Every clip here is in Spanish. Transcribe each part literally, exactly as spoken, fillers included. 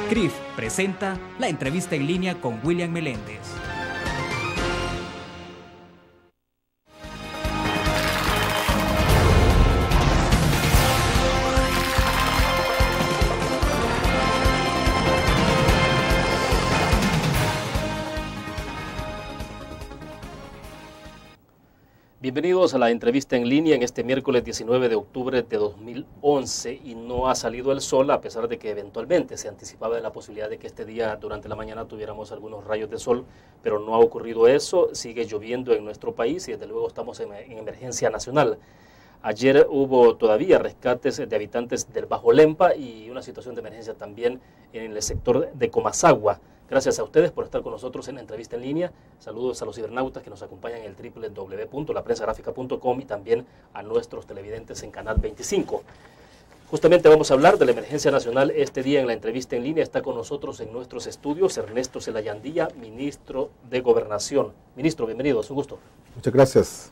C R I F presenta la entrevista en línea con William Meléndez. Bienvenidos a la entrevista en línea en este miércoles diecinueve de octubre de dos mil once y no ha salido el sol a pesar de que eventualmente se anticipaba de la posibilidad de que este día durante la mañana tuviéramos algunos rayos de sol, pero no ha ocurrido eso, sigue lloviendo en nuestro país y desde luego estamos en, en emergencia nacional. Ayer hubo todavía rescates de habitantes del Bajo Lempa y una situación de emergencia también en el sector de Comasagua. Gracias a ustedes por estar con nosotros en la entrevista en línea. Saludos a los cibernautas que nos acompañan en el doble u doble u doble u punto la prensa gráfica punto com y también a nuestros televidentes en Canal veinticinco. Justamente vamos a hablar de la emergencia nacional. Este día en la entrevista en línea está con nosotros en nuestros estudios Ernesto Zelayandía, ministro de Gobernación. Ministro, bienvenido, es un gusto. Muchas gracias.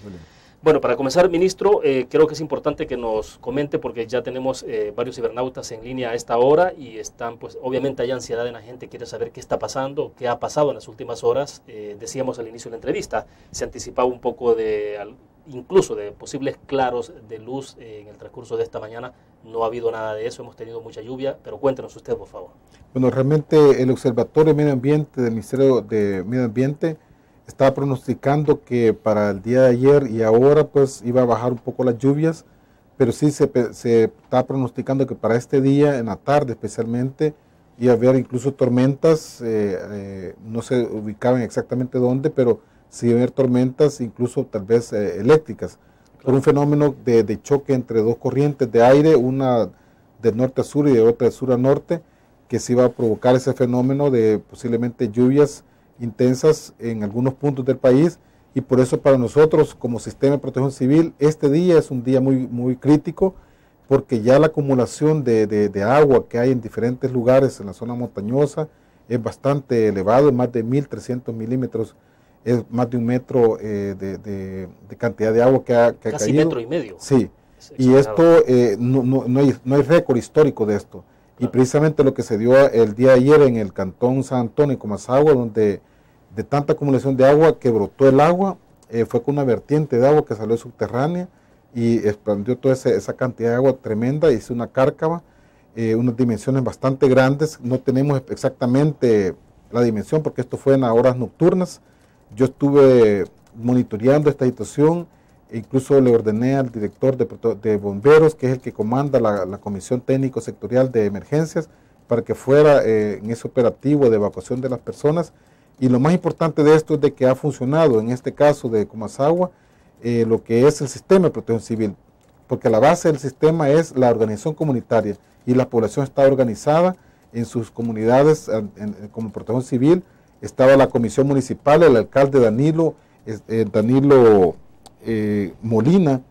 Bueno, para comenzar, ministro, eh, creo que es importante que nos comente porque ya tenemos eh, varios cibernautas en línea a esta hora y están, pues, obviamente hay ansiedad en la gente, quiere saber qué está pasando, qué ha pasado en las últimas horas. Eh, decíamos al inicio de la entrevista, se anticipaba un poco de, incluso de posibles claros de luz eh, en el transcurso de esta mañana. No ha habido nada de eso, hemos tenido mucha lluvia, pero cuéntenos usted, por favor. Bueno, realmente el Observatorio de Medio Ambiente del Ministerio de Medio Ambiente estaba pronosticando que para el día de ayer y ahora pues iba a bajar un poco las lluvias, pero sí se, se está pronosticando que para este día, en la tarde especialmente, iba a haber incluso tormentas, eh, eh, no se ubicaban exactamente dónde, pero sí iba a haber tormentas incluso tal vez eh, eléctricas, claro, por un fenómeno de, de choque entre dos corrientes de aire, una de norte a sur y de otra de sur a norte, que se iba a provocar ese fenómeno de posiblemente lluvias intensas en algunos puntos del país, y por eso para nosotros como Sistema de Protección Civil este día es un día muy, muy crítico, porque ya la acumulación de, de, de agua que hay en diferentes lugares en la zona montañosa es bastante elevado, más de mil trescientos milímetros, es más de un metro eh, de, de, de cantidad de agua que ha, que ha Casi caído. metro y medio. Sí, y esto eh, no, no, no hay, no hay récord histórico de esto. Y precisamente lo que se dio el día de ayer en el cantón San Antonio, en Comasagua, donde de tanta acumulación de agua que brotó el agua, eh, fue con una vertiente de agua que salió subterránea y expandió toda esa, esa cantidad de agua tremenda, hizo una cárcava, eh, unas dimensiones bastante grandes. No tenemos exactamente la dimensión porque esto fue en las horas nocturnas. Yo estuve monitoreando esta situación, e incluso le ordené al director de, de bomberos, que es el que comanda la, la Comisión Técnico Sectorial de Emergencias, para que fuera eh, en ese operativo de evacuación de las personas. Y lo más importante de esto es de que ha funcionado, en este caso de Comasagua, eh, lo que es el sistema de protección civil, porque la base del sistema es la organización comunitaria y la población está organizada en sus comunidades en, en, como protección civil. Estaba la comisión municipal, el alcalde Danilo, eh, Danilo eh, Molina,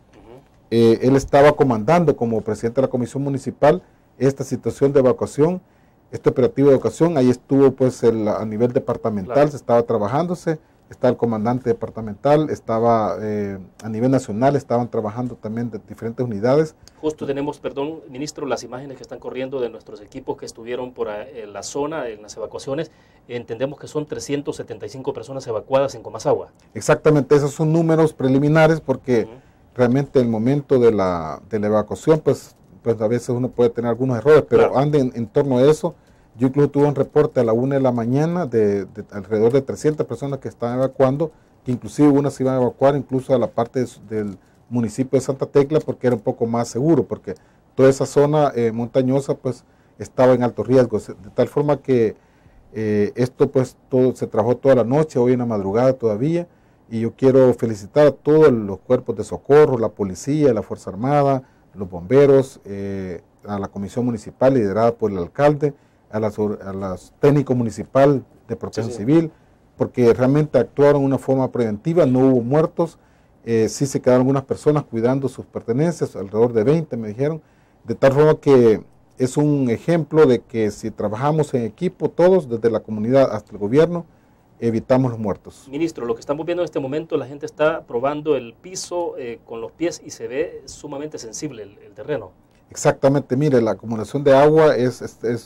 eh, él estaba comandando como presidente de la comisión municipal esta situación de evacuación, este operativo de evacuación. Ahí estuvo pues el, a nivel departamental, claro, se estaba trabajándose, está el comandante departamental, estaba eh, a nivel nacional, estaban trabajando también de diferentes unidades. Justo tenemos, perdón, ministro, las imágenes que están corriendo de nuestros equipos que estuvieron por en la zona, en las evacuaciones. Entendemos que son trescientas setenta y cinco personas evacuadas en Comasagua. Exactamente, esos son números preliminares porque uh-huh. realmente el momento de la, de la evacuación, pues, pues a veces uno puede tener algunos errores, pero claro, anda en, en torno a eso. Yo incluso tuve un reporte a la una de la mañana de, de alrededor de trescientas personas que estaban evacuando, que inclusive unas se iban a evacuar incluso a la parte de, del municipio de Santa Tecla porque era un poco más seguro, porque toda esa zona eh, montañosa pues estaba en alto riesgo, de tal forma que eh, esto pues todo se trabajó toda la noche, hoy en la madrugada todavía, y yo quiero felicitar a todos los cuerpos de socorro, la policía, la Fuerza Armada, los bomberos, eh, a la comisión municipal liderada por el alcalde, a las, a las técnico municipal de protección sí, sí. civil, porque realmente actuaron de una forma preventiva, no hubo muertos, eh, sí se quedaron algunas personas cuidando sus pertenencias, alrededor de veinte me dijeron, de tal forma que es un ejemplo de que si trabajamos en equipo todos, desde la comunidad hasta el gobierno, evitamos los muertos. Ministro, lo que estamos viendo en este momento, la gente está probando el piso eh, con los pies y se ve sumamente sensible el, el terreno. Exactamente, mire, la acumulación de agua es, es, es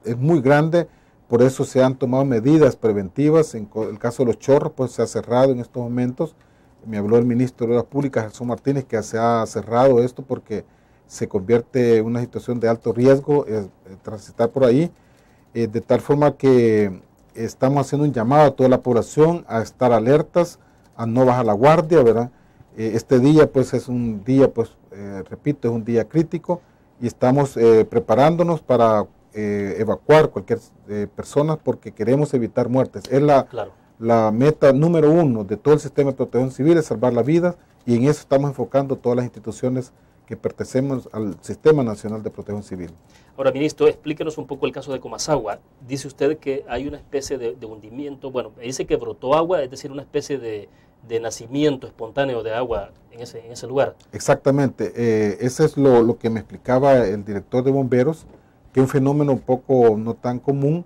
es muy grande, por eso se han tomado medidas preventivas. En el caso de los chorros, pues se ha cerrado en estos momentos. Me habló el ministro de Obras Públicas, Jesús Martínez, que se ha cerrado esto porque se convierte en una situación de alto riesgo eh, transitar por ahí, eh, de tal forma que estamos haciendo un llamado a toda la población a estar alertas, a no bajar la guardia, ¿verdad? Eh, este día, pues, es un día, pues, eh, repito, es un día crítico y estamos eh, preparándonos para eh, evacuar cualquier eh, persona porque queremos evitar muertes. Es la, claro. la meta número uno de todo el sistema de protección civil, es salvar la vida, y en eso estamos enfocando todas las instituciones que pertenecemos al Sistema Nacional de Protección Civil. Ahora, ministro, explíquenos un poco el caso de Comasagua. Dice usted que hay una especie de, de hundimiento, bueno, dice que brotó agua, es decir, una especie de, de nacimiento espontáneo de agua en ese, en ese lugar. Exactamente, eh, ese es lo, lo que me explicaba el director de bomberos, que es un fenómeno un poco no tan común,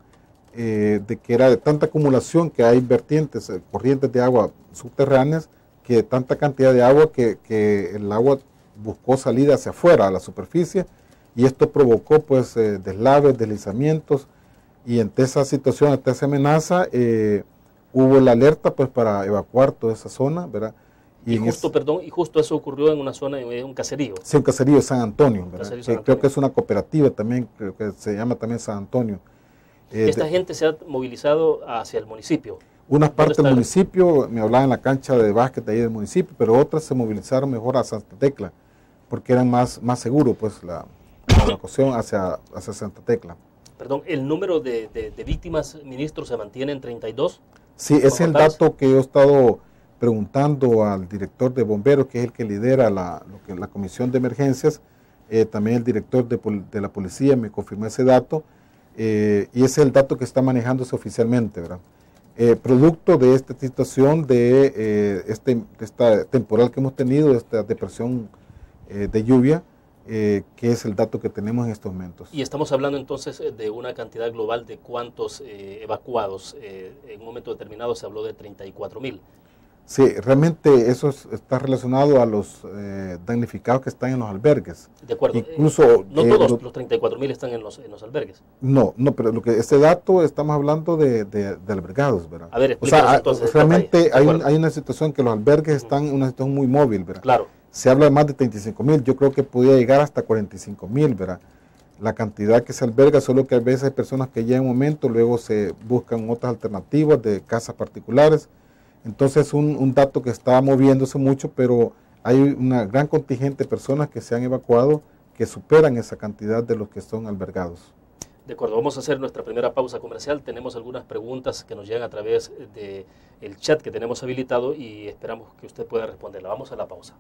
eh, de que era de tanta acumulación que hay vertientes, eh, corrientes de agua subterráneas, que tanta cantidad de agua que, que el agua buscó salida hacia afuera, a la superficie, y esto provocó pues eh, deslaves, deslizamientos, y ante esa situación, ante esa amenaza, eh, hubo la alerta pues para evacuar toda esa zona, ¿verdad? Y, y justo, es, perdón, y justo eso ocurrió en una zona, en un caserío. Sí, un caserío de San Antonio, ¿verdad? Caserío Que, San Antonio. Creo que es una cooperativa también, creo que se llama también San Antonio. Eh, Esta de, gente se ha movilizado hacia el municipio. Unas partes del municipio, me hablaban en la cancha de básquet de ahí del municipio, pero otras se movilizaron mejor a Santa Tecla, porque eran más, más seguro pues la, la evacuación hacia, hacia Santa Tecla. Perdón, ¿el número de, de, de víctimas, ministro, se mantiene en treinta y dos? Sí, ese es el dato que yo he estado preguntando al director de bomberos, que es el que lidera la, lo que, la comisión de emergencias, eh, también el director de, de la policía me confirmó ese dato, eh, y ese es el dato que está manejándose oficialmente, ¿verdad? Eh, producto de esta situación, de, eh, este, de esta temporal que hemos tenido, de esta depresión eh, de lluvia, eh, que es el dato que tenemos en estos momentos. Y estamos hablando entonces de una cantidad global de cuántos eh, evacuados. Eh, en un momento determinado se habló de treinta y cuatro mil. Sí, realmente eso es, está relacionado a los eh, damnificados que están en los albergues. De acuerdo. Incluso, eh, no eh, todos lo, los treinta y cuatro mil están en los, en los albergues. No, no, pero lo que ese dato estamos hablando de, de, de albergados, ¿verdad? A ver, o sea, entonces, realmente hay, un, hay una situación que los albergues están en una situación muy móvil, ¿verdad? Claro. Se habla de más de treinta y cinco mil, yo creo que podía llegar hasta cuarenta y cinco mil, ¿verdad? La cantidad que se alberga, solo que a veces hay personas que llegan un momento, luego se buscan otras alternativas de casas particulares. Entonces, un, un dato que está moviéndose mucho, pero hay una gran contingente de personas que se han evacuado que superan esa cantidad de los que son albergados. De acuerdo, vamos a hacer nuestra primera pausa comercial. Tenemos algunas preguntas que nos llegan a través del chat que tenemos habilitado y esperamos que usted pueda responderla. Vamos a la pausa.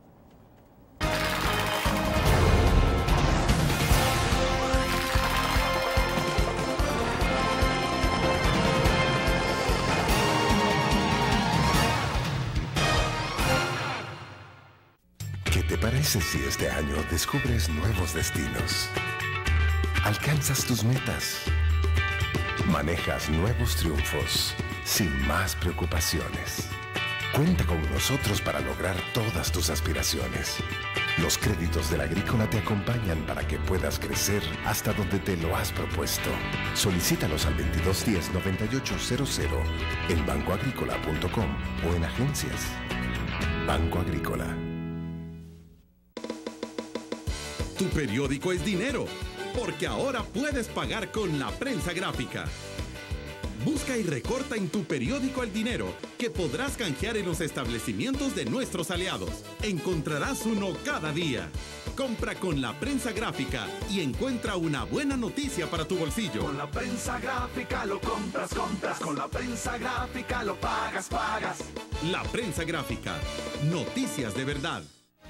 ¿Qué te parece si este año descubres nuevos destinos? Alcanzas tus metas. Manejas nuevos triunfos sin más preocupaciones. Cuenta con nosotros para lograr todas tus aspiraciones. Los créditos de la Agrícola te acompañan para que puedas crecer hasta donde te lo has propuesto. Solicítalos al veintidós diez noventa y ocho cero cero en banco agrícola punto com o en agencias. Banco Agrícola. Tu periódico es dinero, porque ahora puedes pagar con la prensa gráfica. Busca y recorta en tu periódico el dinero, que podrás canjear en los establecimientos de nuestros aliados. Encontrarás uno cada día. Compra con la prensa gráfica y encuentra una buena noticia para tu bolsillo. Con la prensa gráfica lo compras, compras. Con la prensa gráfica lo pagas, pagas. La prensa gráfica. Noticias de verdad.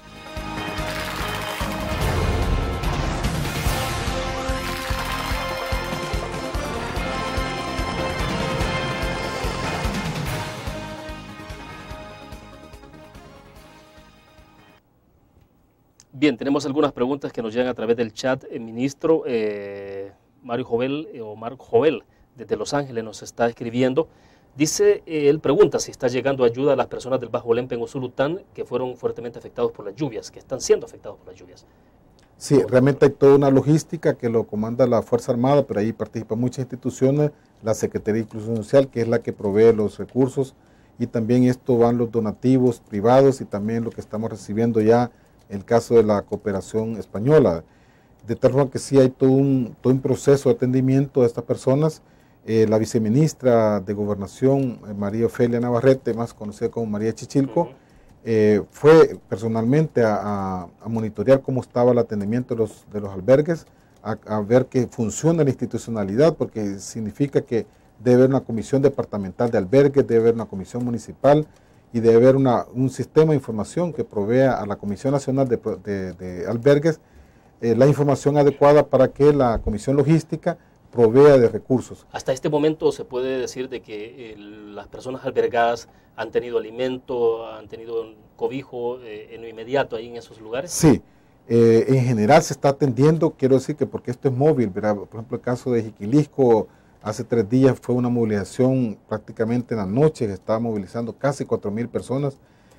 Bien, tenemos algunas preguntas que nos llegan a través del chat. El ministro eh, Mario Jovel, eh, o Marco Jovel, desde Los Ángeles, nos está escribiendo. Dice, eh, él pregunta si está llegando ayuda a las personas del Bajo Lempa en Usulután que fueron fuertemente afectados por las lluvias, que están siendo afectados por las lluvias. Sí, realmente hay toda una logística que lo comanda la Fuerza Armada, pero ahí participan muchas instituciones, la Secretaría de Inclusión Social, que es la que provee los recursos, y también esto van los donativos privados y también lo que estamos recibiendo ya, el caso de la cooperación española. De tal forma que sí hay todo un, todo un proceso de atendimiento de estas personas. Eh, la viceministra de Gobernación, eh, María Ofelia Navarrete, más conocida como María Chichilco, uh-huh. Eh, fue personalmente a, a, a monitorear cómo estaba el atendimiento de los, de los albergues, a, a ver que funciona la institucionalidad, porque significa que debe haber una comisión departamental de albergues, debe haber una comisión municipal y debe haber una, un sistema de información que provea a la Comisión Nacional de, de, de Albergues eh, la información adecuada para que la Comisión Logística provea de recursos. Hasta este momento se puede decir de que eh, las personas albergadas han tenido alimento, han tenido cobijo eh, en lo inmediato ahí en esos lugares. Sí, eh, en general se está atendiendo, quiero decir que porque esto es móvil, ¿verdad? Por ejemplo, el caso de Jiquilisco, hace tres días fue una movilización prácticamente en la noche, que estaba movilizando casi cuatro mil personas,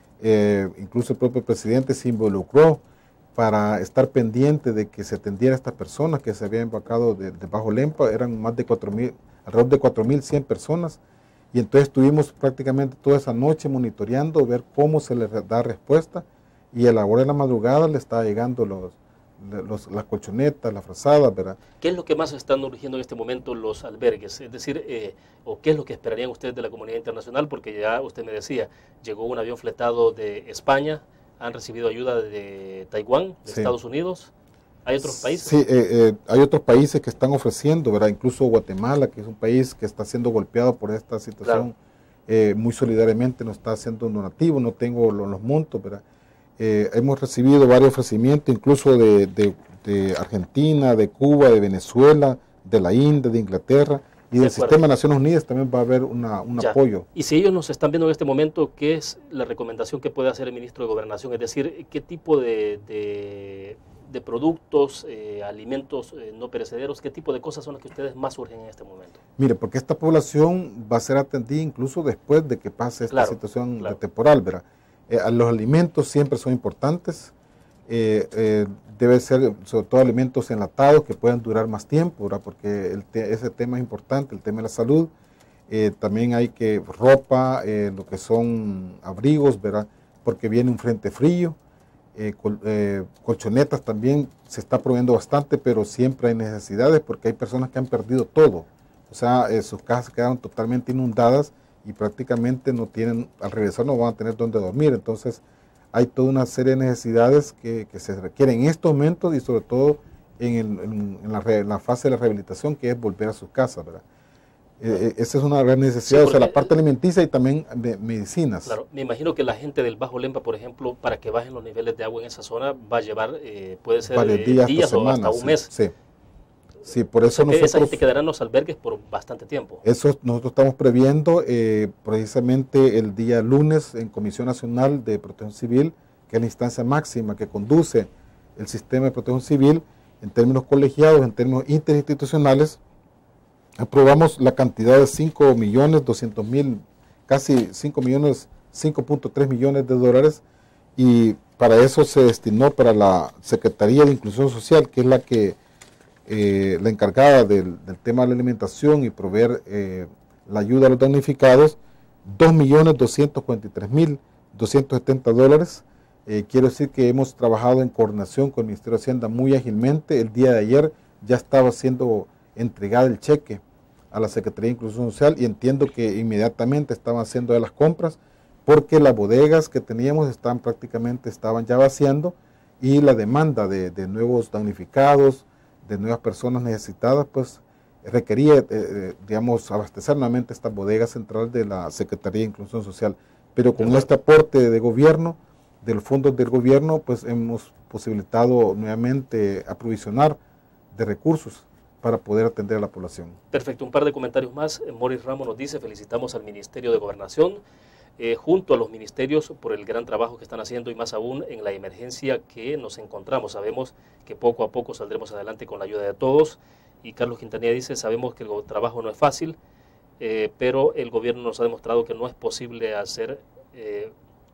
eh, incluso el propio presidente se involucró para estar pendiente de que se atendiera a estas personas que se habían embarcado de, de Bajo Lempa, eran más de cuatro mil, alrededor de cuatro mil cien personas, y entonces estuvimos prácticamente toda esa noche monitoreando, ver cómo se les da respuesta, y a la hora de la madrugada le estaba llegando los, los, las colchonetas, las frazadas, ¿verdad? ¿Qué es lo que más están urgiendo en este momento los albergues? Es decir, eh, o qué es lo que esperarían ustedes de la comunidad internacional, porque ya usted me decía, llegó un avión fletado de España, han recibido ayuda de Taiwán, de sí. Estados Unidos. ¿Hay otros países? Sí, eh, eh, hay otros países que están ofreciendo, ¿verdad? Incluso Guatemala, que es un país que está siendo golpeado por esta situación, claro. eh, muy solidariamente nos está haciendo un donativo, no tengo los, los montos, ¿verdad? Eh, hemos recibido varios ofrecimientos, incluso de, de, de Argentina, de Cuba, de Venezuela, de la India, de Inglaterra, y del Sistema de Naciones Unidas también va a haber una, un ya. apoyo. Y si ellos nos están viendo en este momento, ¿qué es la recomendación que puede hacer el ministro de Gobernación? Es decir, ¿qué tipo de, de, de productos, eh, alimentos eh, no perecederos, qué tipo de cosas son las que ustedes más urgen en este momento? Mire, porque esta población va a ser atendida incluso después de que pase esta claro, situación claro. temporal, ¿verdad? Eh, los alimentos siempre son importantes, eh, eh, debe ser sobre todo alimentos enlatados que puedan durar más tiempo, ¿verdad? Porque el te ese tema es importante, el tema de la salud. Eh, también hay que ropa, eh, lo que son abrigos, ¿verdad? Porque viene un frente frío, eh, col eh, colchonetas también se está proveyendo bastante, pero siempre hay necesidades porque hay personas que han perdido todo, o sea, eh, sus casas quedaron totalmente inundadas y prácticamente no tienen, al regresar no van a tener dónde dormir, entonces hay toda una serie de necesidades que, que se requieren en estos momentos y sobre todo en, el, en, en, la, en la fase de la rehabilitación, que es volver a sus casas, ¿verdad? Eh, esa es una gran necesidad, sí, o sea, la parte alimenticia y también de medicinas. Claro, me imagino que la gente del Bajo Lempa, por ejemplo, para que bajen los niveles de agua en esa zona, va a llevar, eh, puede ser varios eh, días, días hasta o semanas, hasta un sí, mes. Sí. Sí, por eso o sea que nosotros, esa gente quedará en los albergues por bastante tiempo. Eso nosotros estamos previendo eh, precisamente el día lunes en Comisión Nacional de Protección Civil, que es la instancia máxima que conduce el sistema de protección civil en términos colegiados, en términos interinstitucionales. Aprobamos la cantidad de cinco millones doscientos mil, casi cinco millones, cinco punto tres millones de dólares, y para eso se destinó para la Secretaría de Inclusión Social, que es la que Eh, la encargada del, del tema de la alimentación y proveer eh, la ayuda a los damnificados, dos millones doscientos cuarenta y tres mil doscientos setenta dólares. Eh, quiero decir que hemos trabajado en coordinación con el Ministerio de Hacienda muy ágilmente. El día de ayer ya estaba siendo entregado el cheque a la Secretaría de Inclusión Social y entiendo que inmediatamente estaban haciendo de las compras porque las bodegas que teníamos estaban prácticamente estaban ya vaciando y la demanda de, de nuevos damnificados, de nuevas personas necesitadas, pues requería, eh, digamos, abastecer nuevamente esta bodega central de la Secretaría de Inclusión Social. Pero con este aporte de gobierno, de los fondos del gobierno, pues hemos posibilitado nuevamente aprovisionar de recursos para poder atender a la población. Perfecto, un par de comentarios más. Morris Ramos nos dice, felicitamos al Ministerio de Gobernación, eh, junto a los ministerios por el gran trabajo que están haciendo y más aún en la emergencia que nos encontramos. Sabemos que poco a poco saldremos adelante con la ayuda de todos. Y Carlos Quintanilla dice, sabemos que el trabajo no es fácil, eh, pero el gobierno nos ha demostrado que no es posible hacer, eh,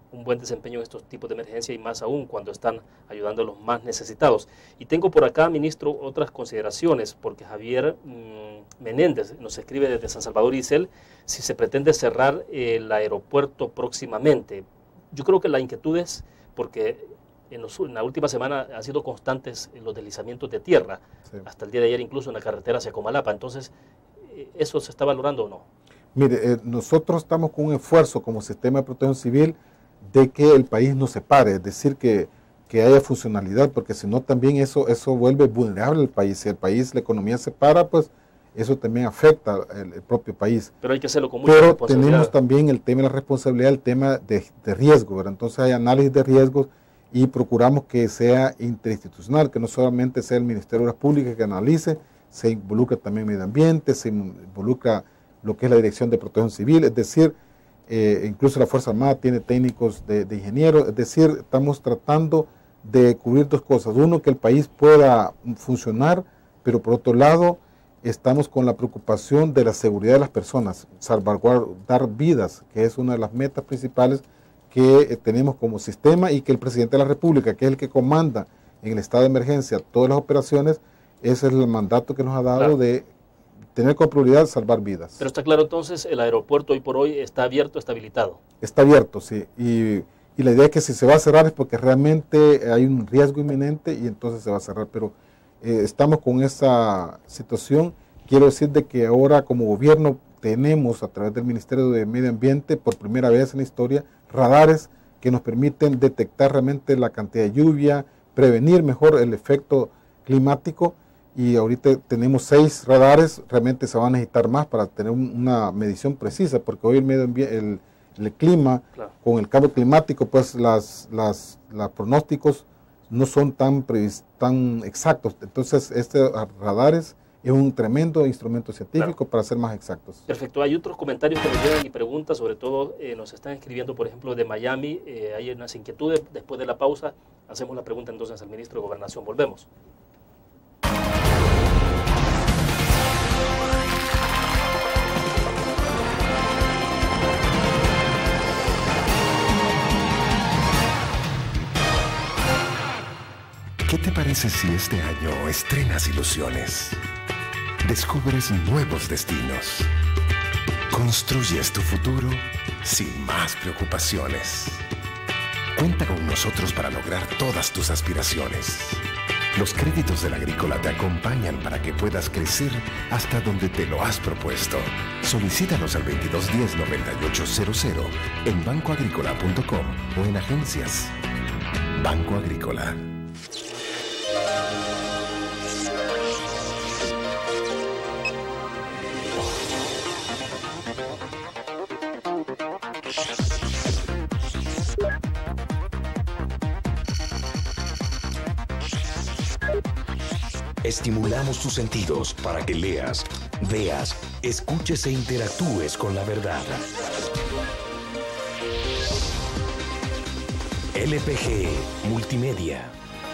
un buen desempeño en estos tipos de emergencia y más aún cuando están ayudando a los más necesitados. Y tengo por acá, ministro, otras consideraciones, porque Javier mmm, Menéndez nos escribe desde San Salvador y dice él, si se pretende cerrar el aeropuerto próximamente. Yo creo que la inquietud es porque en, los, en la última semana han sido constantes los deslizamientos de tierra, sí. Hasta el día de ayer incluso en la carretera hacia Comalapa. Entonces, ¿eso se está valorando o no? Mire, eh, nosotros estamos con un esfuerzo como sistema de protección civil de que el país no se pare, es decir, que, que haya funcionalidad, porque si no también eso, eso vuelve vulnerable al país. Si el país, la economía se para, pues eso también afecta el, el propio país. Pero hay que hacerlo con mucha Pero responsabilidad. tenemos también el tema de la responsabilidad, el tema de, de riesgo, ¿verdad? Entonces hay análisis de riesgos y procuramos que sea interinstitucional, que no solamente sea el Ministerio de Obras Públicas que analice, se involucra también medio ambiente, se involucra lo que es la Dirección de Protección Civil, es decir, eh, incluso la Fuerza Armada tiene técnicos de, de ingenieros, es decir, estamos tratando de cubrir dos cosas. Uno, que el país pueda funcionar, pero por otro lado, estamos con la preocupación de la seguridad de las personas, salvaguardar vidas, que es una de las metas principales que eh, tenemos como sistema y que el Presidente de la República, que es el que comanda en el estado de emergencia todas las operaciones, ese es el mandato que nos ha dado, claro, de tener como prioridad salvar vidas. Pero está claro entonces, el aeropuerto hoy por hoy está abierto, está habilitado. Está abierto, sí, y, y la idea es que si se va a cerrar es porque realmente hay un riesgo inminente y entonces se va a cerrar, pero eh, estamos con esa situación. Quiero decir de que ahora como gobierno tenemos a través del Ministerio de Medio Ambiente, por primera vez en la historia, radares que nos permiten detectar realmente la cantidad de lluvia, prevenir mejor el efecto climático, y ahorita tenemos seis radares, realmente se van a necesitar más para tener un, una medición precisa, porque hoy el medio ambiente, el, el clima, claro, con el cambio climático, pues las, las, los pronósticos no son tan, previs, tan exactos. Entonces, este radares es un tremendo instrumento científico, claro, para ser más exactos. Perfecto. Hay otros comentarios que nos llegan y preguntas, sobre todo eh, nos están escribiendo, por ejemplo, de Miami. Eh, hay unas inquietudes. Después de la pausa, hacemos la pregunta entonces al ministro de Gobernación. Volvemos. ¿Qué te parece si este año estrenas ilusiones? Descubres nuevos destinos. Construyes tu futuro sin más preocupaciones. Cuenta con nosotros para lograr todas tus aspiraciones. Los créditos del Agrícola te acompañan para que puedas crecer hasta donde te lo has propuesto. Solicítalos al veintidós diez noventa y ocho cero cero en banco agrícola punto com o en agencias. Banco Agrícola. Estimulamos tus sentidos para que leas, veas, escuches e interactúes con la verdad. L P G Multimedia.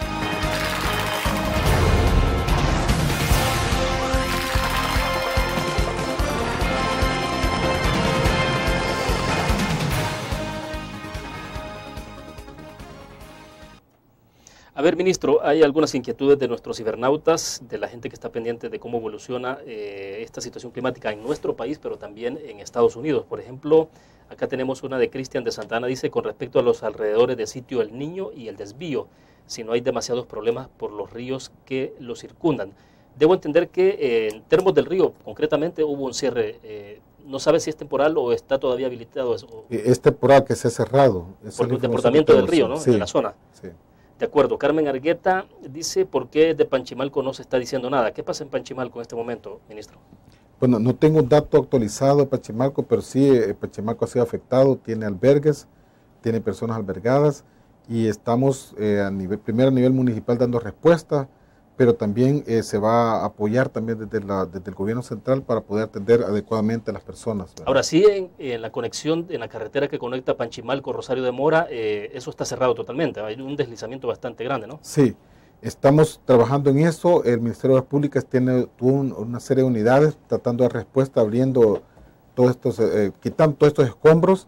A ver, ministro, hay algunas inquietudes de nuestros cibernautas, de la gente que está pendiente de cómo evoluciona eh, esta situación climática en nuestro país, pero también en Estados Unidos. Por ejemplo, acá tenemos una de Cristian de Santana, dice, con respecto a los alrededores de sitio El Niño y el desvío, si no hay demasiados problemas por los ríos que lo circundan. Debo entender que eh, en Termos del Río, concretamente, hubo un cierre. Eh, ¿No sabe si es temporal o está todavía habilitado eso? Es temporal, que se ha cerrado. Por el deportamiento del río, ¿no? Sí, de la zona. Sí. De acuerdo. Carmen Argueta dice, ¿por qué de Panchimalco no se está diciendo nada? ¿Qué pasa en Panchimalco en este momento, ministro? Bueno, no tengo un dato actualizado de Panchimalco, pero sí, eh, Panchimalco ha sido afectado, tiene albergues, tiene personas albergadas, y estamos eh, a nivel, primero a nivel municipal dando respuesta, pero también eh, se va a apoyar también desde, la, desde el gobierno central para poder atender adecuadamente a las personas, ¿verdad? Ahora sí, en, en la conexión, en la carretera que conecta Panchimalco, Rosario de Mora, eh, eso está cerrado totalmente, hay un deslizamiento bastante grande, ¿no? Sí, estamos trabajando en eso. El Ministerio de Obras Públicas tiene un, una serie de unidades tratando de dar respuesta, abriendo todos estos, eh, quitando todos estos escombros,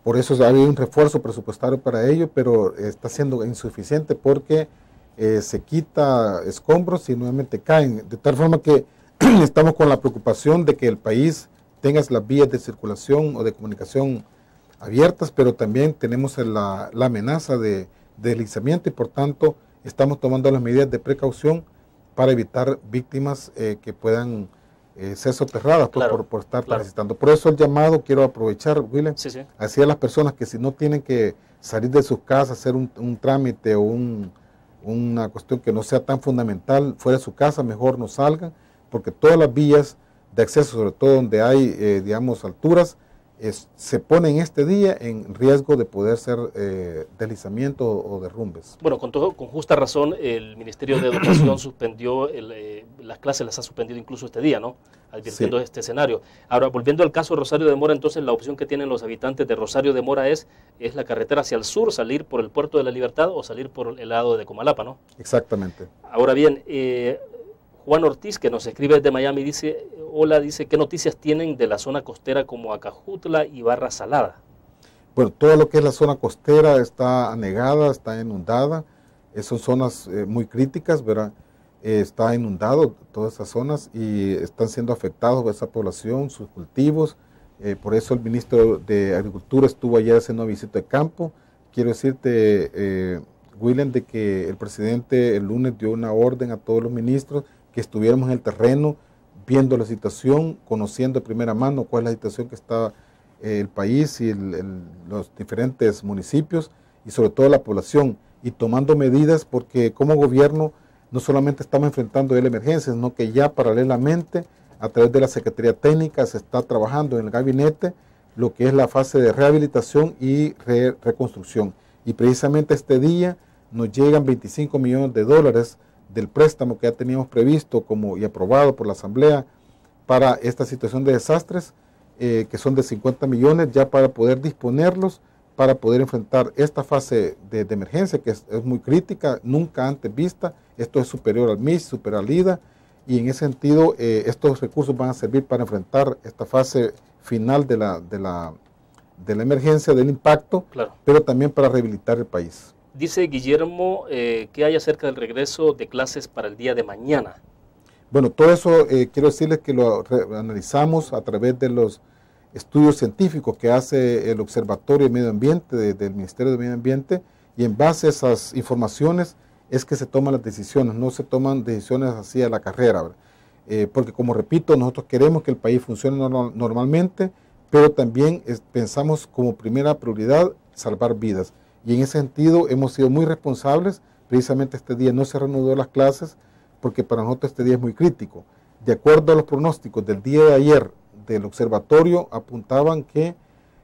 por eso ha habido un refuerzo presupuestario para ello, pero está siendo insuficiente porque eh, se quita escombros y nuevamente caen, de tal forma que estamos con la preocupación de que el país tenga las vías de circulación o de comunicación abiertas, pero también tenemos la, la amenaza de, de deslizamiento y por tanto estamos tomando las medidas de precaución para evitar víctimas eh, que puedan eh, ser soterradas claro, por, por estar claro. transitando. Por eso el llamado, quiero aprovechar, William, sí, sí. hacia las personas que si no tienen que salir de sus casas, hacer un, un trámite o un, una cuestión que no sea tan fundamental fuera de su casa, mejor no salgan, porque todas las vías de acceso, sobre todo donde hay, eh, digamos, alturas, es, se ponen este día en riesgo de poder ser eh, deslizamiento o, o derrumbes. Bueno, con, todo, con justa razón, el Ministerio de Educación suspendió, el, eh, las clases las ha suspendido incluso este día, ¿no? Advirtiendo sí. este escenario. Ahora, volviendo al caso de Rosario de Mora, entonces la opción que tienen los habitantes de Rosario de Mora es, es la carretera hacia el sur, salir por el Puerto de la Libertad o salir por el lado de Comalapa, ¿no? Exactamente. Ahora bien, eh, Juan Ortiz, que nos escribe desde Miami, dice, hola, dice, ¿qué noticias tienen de la zona costera como Acajutla y Barra Salada? Bueno, todo lo que es la zona costera está anegada, está inundada, eh, son zonas eh, muy críticas, ¿verdad? Eh, está inundado todas esas zonas y están siendo afectados esa población, sus cultivos, eh, por eso el ministro de Agricultura estuvo ayer haciendo una visita de campo. Quiero decirte, eh, William, de que el presidente el lunes dio una orden a todos los ministros que estuviéramos en el terreno, viendo la situación, conociendo de primera mano cuál es la situación que está eh, el país y el, el, los diferentes municipios y sobre todo la población, y tomando medidas porque como gobierno no solamente estamos enfrentando la emergencia, sino que ya paralelamente a través de la Secretaría Técnica se está trabajando en el gabinete lo que es la fase de rehabilitación y re, reconstrucción. Y precisamente este día nos llegan veinticinco millones de dólares del préstamo que ya teníamos previsto como y aprobado por la Asamblea para esta situación de desastres, eh, que son de cincuenta millones, ya para poder disponerlos, para poder enfrentar esta fase de, de emergencia que es, es muy crítica, nunca antes vista. Esto es superior al M I S, superior al I D A, y en ese sentido eh, estos recursos van a servir para enfrentar esta fase final de la, de la, de la emergencia, del impacto, claro. pero también para rehabilitar el país. Dice Guillermo, eh, ¿qué hay acerca del regreso de clases para el día de mañana? Bueno, todo eso eh, quiero decirles que lo analizamos a través de los estudios científicos que hace el Observatorio de Medio Ambiente de, del Ministerio de Medio Ambiente, y en base a esas informaciones es que se toman las decisiones, no se toman decisiones así a la carrera, eh, porque como repito, nosotros queremos que el país funcione normal, normalmente, pero también es, pensamos como primera prioridad salvar vidas. Y en ese sentido hemos sido muy responsables. Precisamente este día no se reanudó las clases porque para nosotros este día es muy crítico. De acuerdo a los pronósticos del día de ayer del observatorio, apuntaban que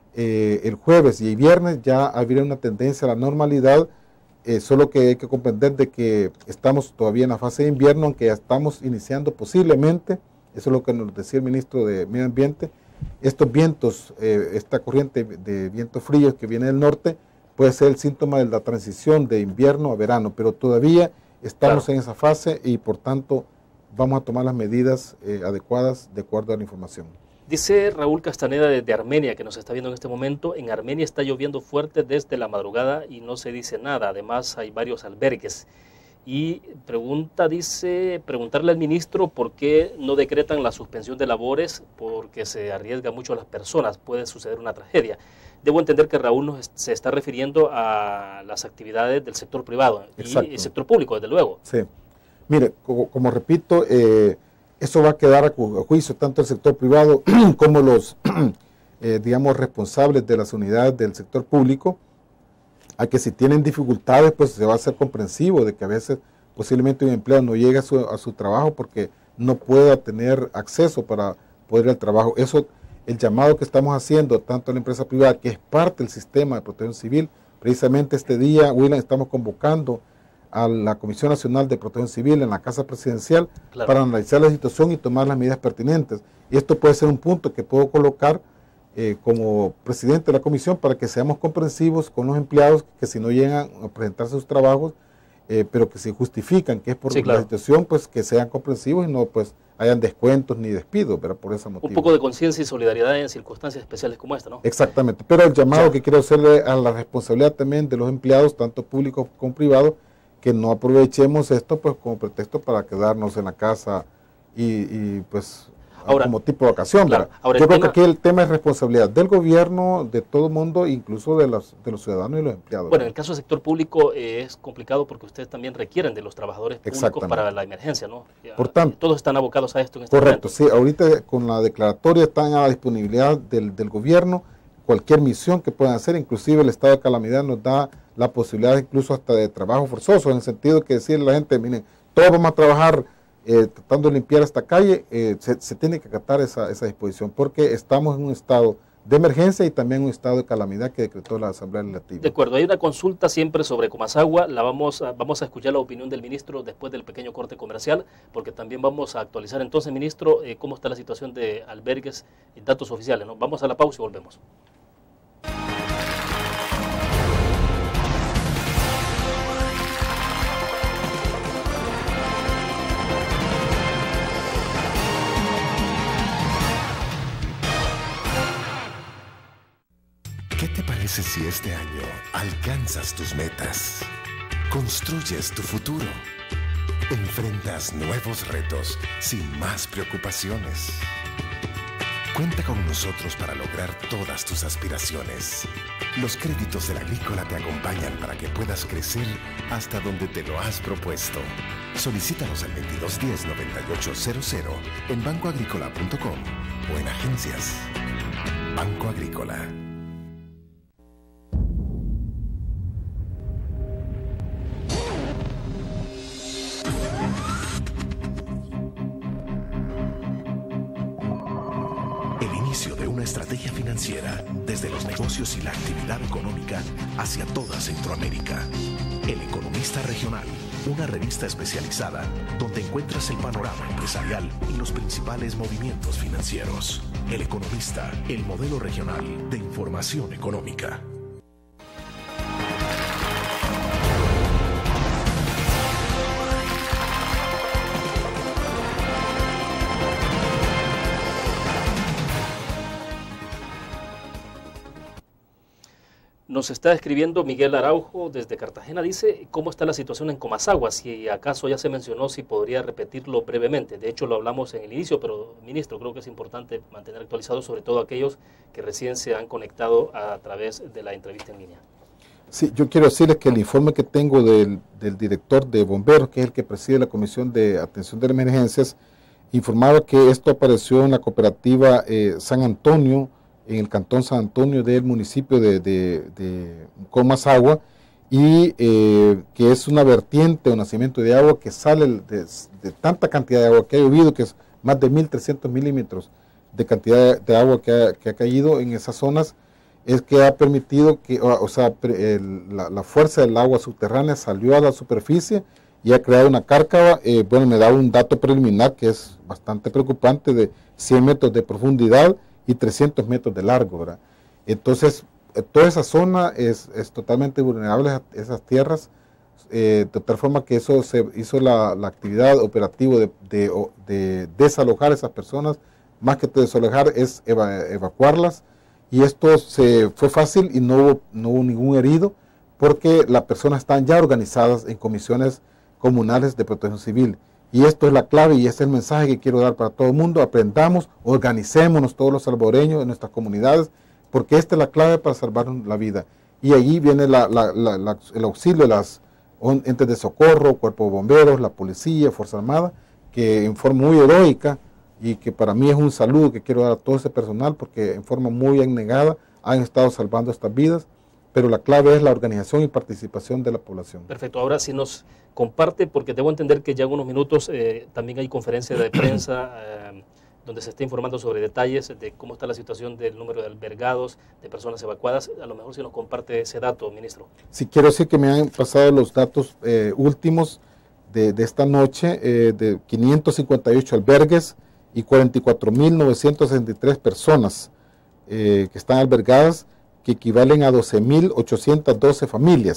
eh, el jueves y el viernes ya habría una tendencia a la normalidad, eh, solo que hay que comprender de que estamos todavía en la fase de invierno, aunque ya estamos iniciando posiblemente, eso es lo que nos decía el ministro de Medio Ambiente, estos vientos, eh, esta corriente de vientos fríos que viene del norte, puede ser el síntoma de la transición de invierno a verano, pero todavía estamos claro. en esa fase y por tanto vamos a tomar las medidas eh, adecuadas de acuerdo a la información. Dice Raúl Castaneda desde Armenia, que nos está viendo en este momento, en Armenia está lloviendo fuerte desde la madrugada y no se dice nada, además hay varios albergues. Y pregunta, dice, preguntarle al ministro por qué no decretan la suspensión de labores, porque se arriesga mucho a las personas, puede suceder una tragedia. Debo entender que Raúl nos se está refiriendo a las actividades del sector privado Exacto. y el sector público, desde luego. Sí. Mire, como, como repito, eh, eso va a quedar a juicio tanto el sector privado como los, eh, digamos, responsables de las unidades del sector público, a que si tienen dificultades, pues se va a hacer comprensivo de que a veces posiblemente un empleado no llegue a su, a su trabajo porque no pueda tener acceso para poder ir al trabajo. Eso, el llamado que estamos haciendo, tanto a la empresa privada, que es parte del sistema de protección civil, precisamente este día, William, estamos convocando a la Comisión Nacional de Protección Civil en la Casa Presidencial claro. para analizar la situación y tomar las medidas pertinentes. Y esto puede ser un punto que puedo colocar eh, como presidente de la comisión para que seamos comprensivos con los empleados que si no llegan a presentarse sus trabajos, eh, pero que se justifican que es por sí, claro. la situación, pues que sean comprensivos y no pues hayan descuentos ni despidos, pero por ese motivo. Un poco de conciencia y solidaridad en circunstancias especiales como esta, ¿no? Exactamente, pero el llamado O sea, que quiero hacerle a la responsabilidad también de los empleados, tanto públicos como privados, que no aprovechemos esto pues como pretexto para quedarnos en la casa y, y pues ahora, como tipo de ocasión. Claro, ahora yo creo tema, que aquí el tema es responsabilidad del gobierno, de todo el mundo, incluso de los, de los ciudadanos y los empleados. Bueno, en el caso del sector público eh, es complicado porque ustedes también requieren de los trabajadores públicos para la emergencia, ¿no? Ya, Por tanto, todos están abocados a esto en este correcto, momento. sí, ahorita con la declaratoria están a la disponibilidad del, del gobierno, cualquier misión que puedan hacer, inclusive el estado de calamidad nos da la posibilidad incluso hasta de trabajo forzoso, en el sentido que decirle a la gente, miren, todos vamos a trabajar eh, tratando de limpiar esta calle, eh, se, se tiene que acatar esa, esa disposición, porque estamos en un estado de emergencia y también un estado de calamidad que decretó la Asamblea Legislativa. De acuerdo, hay una consulta siempre sobre Comasagua, la vamos a, vamos a escuchar la opinión del ministro después del pequeño corte comercial, porque también vamos a actualizar entonces, ministro, eh, cómo está la situación de albergues y datos oficiales, ¿no? Vamos a la pausa y volvemos. ¿Qué te parece si este año alcanzas tus metas? Construyes tu futuro. Enfrentas nuevos retos sin más preocupaciones. Cuenta con nosotros para lograr todas tus aspiraciones. Los créditos de la Agrícola te acompañan para que puedas crecer hasta donde te lo has propuesto. Solicítalos al veintidós diez noventa y ocho cero cero en banco agrícola punto com o en agencias. Banco Agrícola. De una estrategia financiera desde los negocios y la actividad económica hacia toda Centroamérica. El Economista Regional, una revista especializada donde encuentras el panorama empresarial y los principales movimientos financieros. El Economista, el modelo regional de información económica. Nos está escribiendo Miguel Araujo desde Cartagena, dice, ¿cómo está la situación en Comasagua? Si acaso ya se mencionó, si podría repetirlo brevemente. De hecho, lo hablamos en el inicio, pero, ministro, creo que es importante mantener actualizado, sobre todo aquellos que recién se han conectado a través de la entrevista en línea. Sí, yo quiero decirles que el informe que tengo del, del director de bomberos, que es el que preside la Comisión de Atención de Emergencias, informaba que esto apareció en la cooperativa eh, San Antonio, en el cantón San Antonio del municipio de, de, de Comasagua, y eh, que es una vertiente o nacimiento de agua que sale de, de tanta cantidad de agua que ha llovido, que es más de mil trescientos milímetros de cantidad de agua que ha, que ha caído en esas zonas, es que ha permitido que, o, o sea, el, la, la fuerza del agua subterránea salió a la superficie y ha creado una cárcava. Eh, bueno, me da un dato preliminar que es bastante preocupante, de cien metros de profundidad y trescientos metros de largo, ¿verdad? Entonces, toda esa zona es, es totalmente vulnerable a esas tierras, eh, de tal forma que eso se hizo la, la actividad operativa de, de, de desalojar a esas personas, más que desalojar es eva, evacuarlas, y esto se fue fácil y no hubo, no hubo ningún herido, porque las personas están ya organizadas en comisiones comunales de protección civil. Y esto es la clave y es el mensaje que quiero dar para todo el mundo. Aprendamos, organicémonos todos los salvadoreños en nuestras comunidades, porque esta es la clave para salvar la vida. Y allí viene la, la, la, la, el auxilio de las entes de socorro, cuerpo de bomberos, la policía, Fuerza Armada, que en forma muy heroica, y que para mí es un saludo que quiero dar a todo ese personal, porque en forma muy abnegada han estado salvando estas vidas, pero la clave es la organización y participación de la población. Perfecto, ahora si nos comparte, porque debo entender que ya en unos minutos eh, también hay conferencia de prensa eh, donde se está informando sobre detalles de cómo está la situación del número de albergados, de personas evacuadas. A lo mejor si nos comparte ese dato, ministro. Sí, quiero decir que me han pasado los datos eh, últimos de, de esta noche, eh, de quinientos cincuenta y ocho albergues y cuarenta y cuatro mil novecientas sesenta y tres personas eh, que están albergadas, que equivalen a doce mil ochocientas doce familias.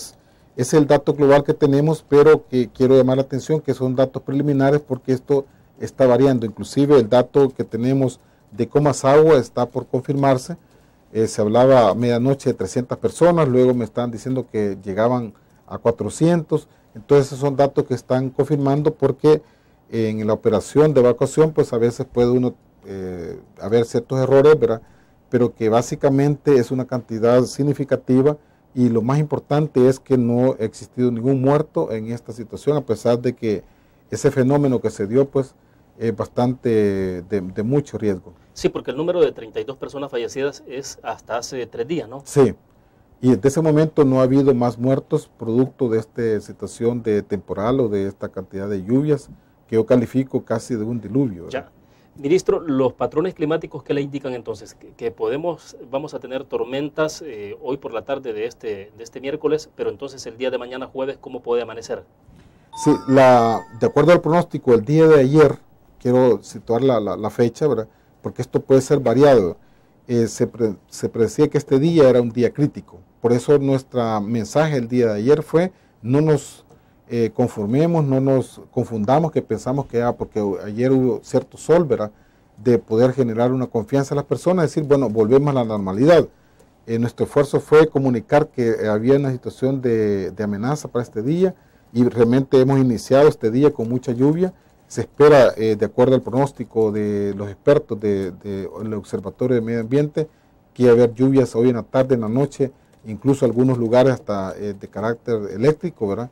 Ese es el dato global que tenemos, pero que quiero llamar la atención que son datos preliminares porque esto está variando. Inclusive el dato que tenemos de Comasagua está por confirmarse. Eh, se hablaba a medianoche de trescientas personas, luego me están diciendo que llegaban a cuatrocientos. Entonces esos son datos que están confirmando porque en la operación de evacuación pues a veces puede uno eh, haber ciertos errores, ¿verdad? Pero que básicamente es una cantidad significativa. Y lo más importante es que no ha existido ningún muerto en esta situación, a pesar de que ese fenómeno que se dio, pues, es bastante de, de mucho riesgo. Sí, porque el número de treinta y dos personas fallecidas es hasta hace tres días, ¿no? Sí, y desde ese momento no ha habido más muertos producto de esta situación de temporal o de esta cantidad de lluvias que yo califico casi de un diluvio, ¿verdad? Ya. Ministro, los patrones climáticos, ¿qué le indican entonces? Que, que podemos, vamos a tener tormentas eh, hoy por la tarde de este, de este miércoles, pero entonces el día de mañana jueves, ¿cómo puede amanecer? Sí, la, de acuerdo al pronóstico, el día de ayer, quiero situar la, la, la fecha, ¿verdad? Porque esto puede ser variado. Eh, se, pre, se predecía que este día era un día crítico. Por eso nuestro mensaje el día de ayer fue, no nos Eh, conformemos, no nos confundamos que pensamos que, ah, porque ayer hubo cierto sol, ¿verdad?, de poder generar una confianza en las personas, decir, bueno, volvemos a la normalidad. Eh, nuestro esfuerzo fue comunicar que había una situación de, de amenaza para este día y realmente hemos iniciado este día con mucha lluvia. Se espera, eh, de acuerdo al pronóstico de los expertos del de, de Observatorio de Medio Ambiente, que iba a haber lluvias hoy en la tarde, en la noche, incluso algunos lugares hasta eh, de carácter eléctrico, ¿verdad?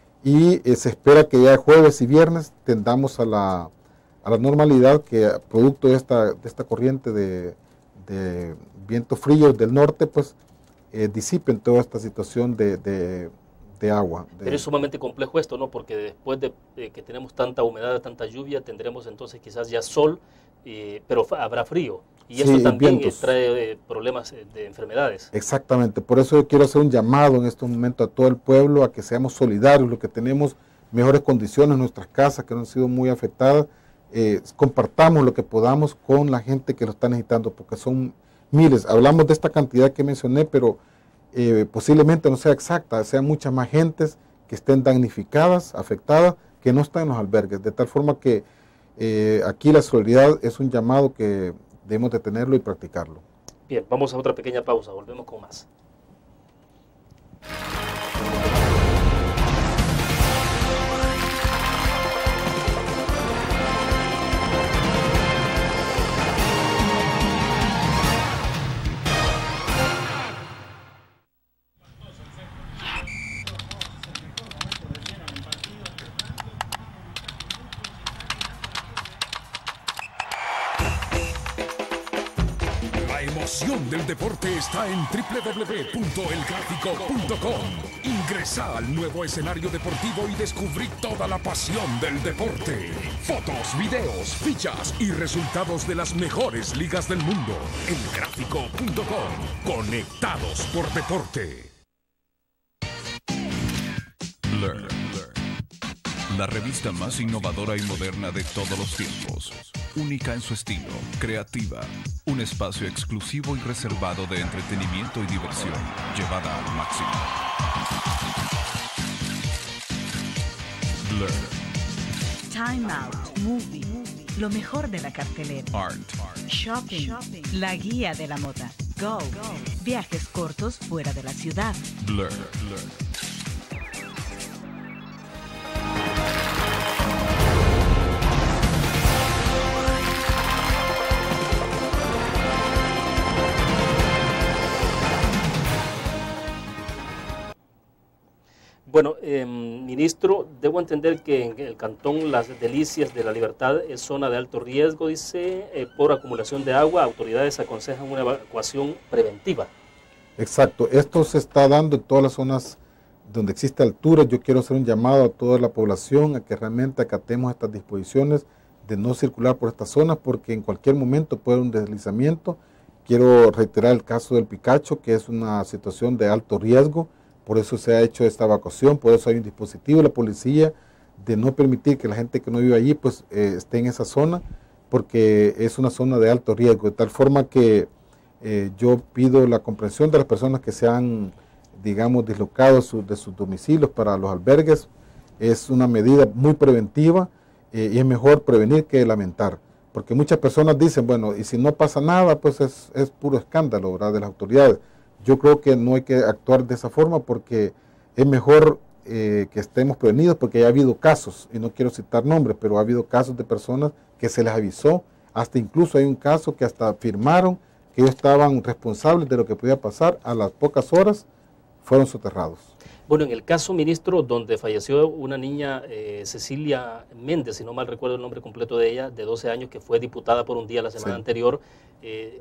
Y eh, se espera que ya jueves y viernes tendamos a la, a la normalidad, que producto de esta, de esta corriente de, de vientos fríos del norte, pues eh, disipen toda esta situación de, de, de agua. De... Pero es sumamente complejo esto, ¿no? Porque después de, de que tenemos tanta humedad, tanta lluvia, tendremos entonces quizás ya sol, eh, pero habrá frío. Y eso sí, también eh, trae eh, problemas eh, de enfermedades. Exactamente, por eso yo quiero hacer un llamado en este momento a todo el pueblo a que seamos solidarios, los que tenemos mejores condiciones en nuestras casas, que no han sido muy afectadas, eh, compartamos lo que podamos con la gente que lo está necesitando, porque son miles. Hablamos de esta cantidad que mencioné, pero eh, posiblemente no sea exacta, sean muchas más gentes que estén damnificadas, afectadas, que no están en los albergues, de tal forma que eh, aquí la solidaridad es un llamado que debemos de tenerlo y practicarlo. Bien, vamos a otra pequeña pausa, volvemos con más. La emoción del deporte está en doble u doble u doble u punto el gráfico punto com. Ingresa al nuevo escenario deportivo y descubrí toda la pasión del deporte. Fotos, videos, fichas y resultados de las mejores ligas del mundo. el gráfico punto com. Conectados por deporte. Learn. La revista más innovadora y moderna de todos los tiempos. Única en su estilo, creativa. Un espacio exclusivo y reservado de entretenimiento y diversión, llevada al máximo. Blur. Time Out, Movie, lo mejor de la cartelera. Art. Shopping, la guía de la moda. Go, viajes cortos fuera de la ciudad. Blur. Blur. Bueno, eh, ministro, debo entender que en el cantón Las Delicias de la Libertad es zona de alto riesgo, dice, eh, por acumulación de agua. Autoridades aconsejan una evacuación preventiva. Exacto, esto se está dando en todas las zonas donde existe altura. Yo quiero hacer un llamado a toda la población a que realmente acatemos estas disposiciones de no circular por estas zonas, porque en cualquier momento puede haber un deslizamiento. Quiero reiterar el caso del Picacho, que es una situación de alto riesgo. Por eso se ha hecho esta evacuación, por eso hay un dispositivo de la policía de no permitir que la gente que no vive allí pues eh, esté en esa zona, porque es una zona de alto riesgo, de tal forma que eh, yo pido la comprensión de las personas que se han digamos, dislocados su, de sus domicilios para los albergues. Es una medida muy preventiva eh, y es mejor prevenir que lamentar. Porque muchas personas dicen, bueno, y si no pasa nada, pues es, es puro escándalo, ¿verdad?, de las autoridades. Yo creo que no hay que actuar de esa forma porque es mejor eh, que estemos prevenidos, porque ya ha habido casos, y no quiero citar nombres, pero ha habido casos de personas que se les avisó, hasta incluso hay un caso que hasta firmaron que ellos estaban responsables de lo que podía pasar, a las pocas horas fueron soterrados. Bueno, en el caso, ministro, donde falleció una niña, eh, Cecilia Méndez, si no mal recuerdo el nombre completo de ella, de doce años, que fue diputada por un día la semana sí. anterior, eh,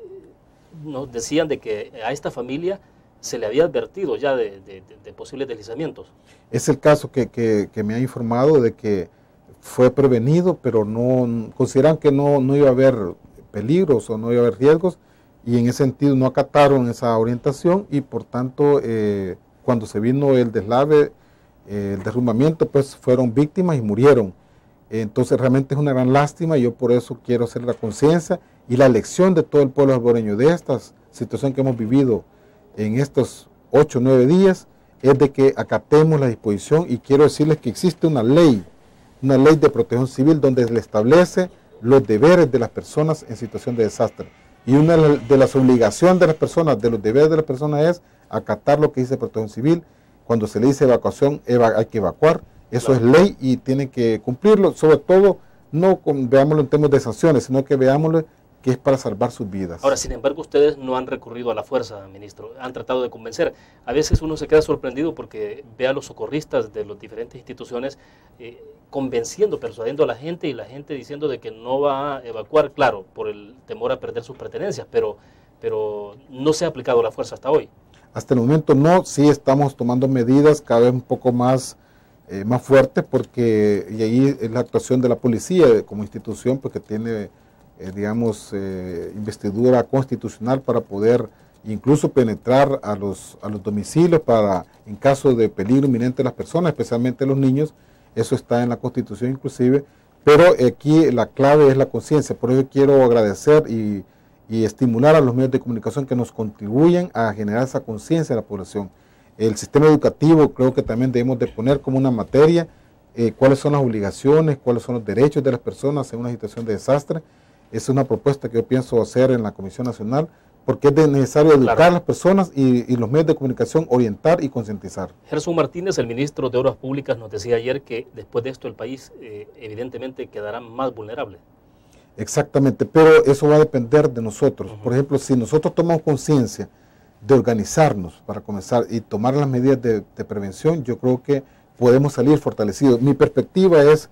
nos decían de que a esta familia se le había advertido ya de, de, de, de posibles deslizamientos. Es el caso que, que, que me ha informado de que fue prevenido, pero no consideran que no, no iba a haber peligros o no iba a haber riesgos, y en ese sentido no acataron esa orientación, y por tanto eh, cuando se vino el deslave, eh, el derrumbamiento, pues fueron víctimas y murieron. Entonces realmente es una gran lástima, y yo por eso quiero hacer la conciencia y la lección de todo el pueblo alboreño de esta situación que hemos vivido en estos ocho o nueve días, es de que acatemos la disposición, y quiero decirles que existe una ley, una ley de protección civil donde le establece los deberes de las personas en situación de desastre. Y una de las obligaciones de las personas, de los deberes de las personas, es acatar lo que dice protección civil. Cuando se le dice evacuación, eva hay que evacuar. Eso claro. es ley y tienen que cumplirlo. Sobre todo, no con, veámoslo en términos de sanciones, sino que veámoslo que es para salvar sus vidas. Ahora, sin embargo, ustedes no han recurrido a la fuerza, ministro. Han tratado de convencer. A veces uno se queda sorprendido porque ve a los socorristas de las diferentes instituciones eh, convenciendo, persuadiendo a la gente, y la gente diciendo de que no va a evacuar, claro, por el temor a perder sus pertenencias, pero, pero no se ha aplicado la fuerza hasta hoy. Hasta el momento no, sí estamos tomando medidas cada vez un poco más, eh, más fuertes, porque y ahí es la actuación de la policía como institución, porque tiene, eh, digamos, eh, investidura constitucional para poder incluso penetrar a los, a los domicilios para, en caso de peligro inminente de las personas, especialmente los niños. Eso está en la Constitución inclusive, pero aquí la clave es la conciencia. Por eso quiero agradecer y, y estimular a los medios de comunicación que nos contribuyen a generar esa conciencia de la población. El sistema educativo creo que también debemos de poner como una materia eh, cuáles son las obligaciones, cuáles son los derechos de las personas en una situación de desastre. Esa es una propuesta que yo pienso hacer en la Comisión Nacional, porque es necesario educar claro. a las personas y, y los medios de comunicación orientar y concientizar. Gerson Martínez, el ministro de Obras Públicas, nos decía ayer que después de esto el país eh, evidentemente quedará más vulnerable. Exactamente, pero eso va a depender de nosotros. Uh-huh. Por ejemplo, si nosotros tomamos conciencia de organizarnos para comenzar y tomar las medidas de, de prevención, yo creo que podemos salir fortalecidos. Mi perspectiva es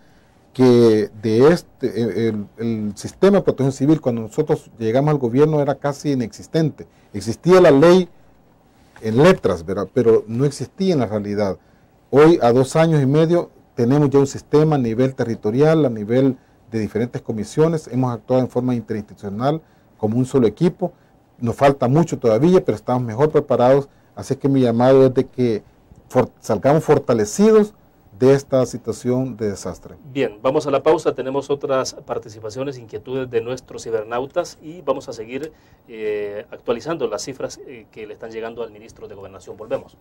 que de este, el, el sistema de protección civil, cuando nosotros llegamos al gobierno, era casi inexistente. Existía la ley en letras, ¿verdad?, pero no existía en la realidad. Hoy, a dos años y medio, tenemos ya un sistema a nivel territorial, a nivel de diferentes comisiones. Hemos actuado en forma interinstitucional como un solo equipo. Nos falta mucho todavía, pero estamos mejor preparados. Así que mi llamado es de que for, salgamos fortalecidos de esta situación de desastre. Bien, vamos a la pausa. Tenemos otras participaciones, inquietudes de nuestros cibernautas, y vamos a seguir eh, actualizando las cifras eh, que le están llegando al ministro de Gobernación. Volvemos.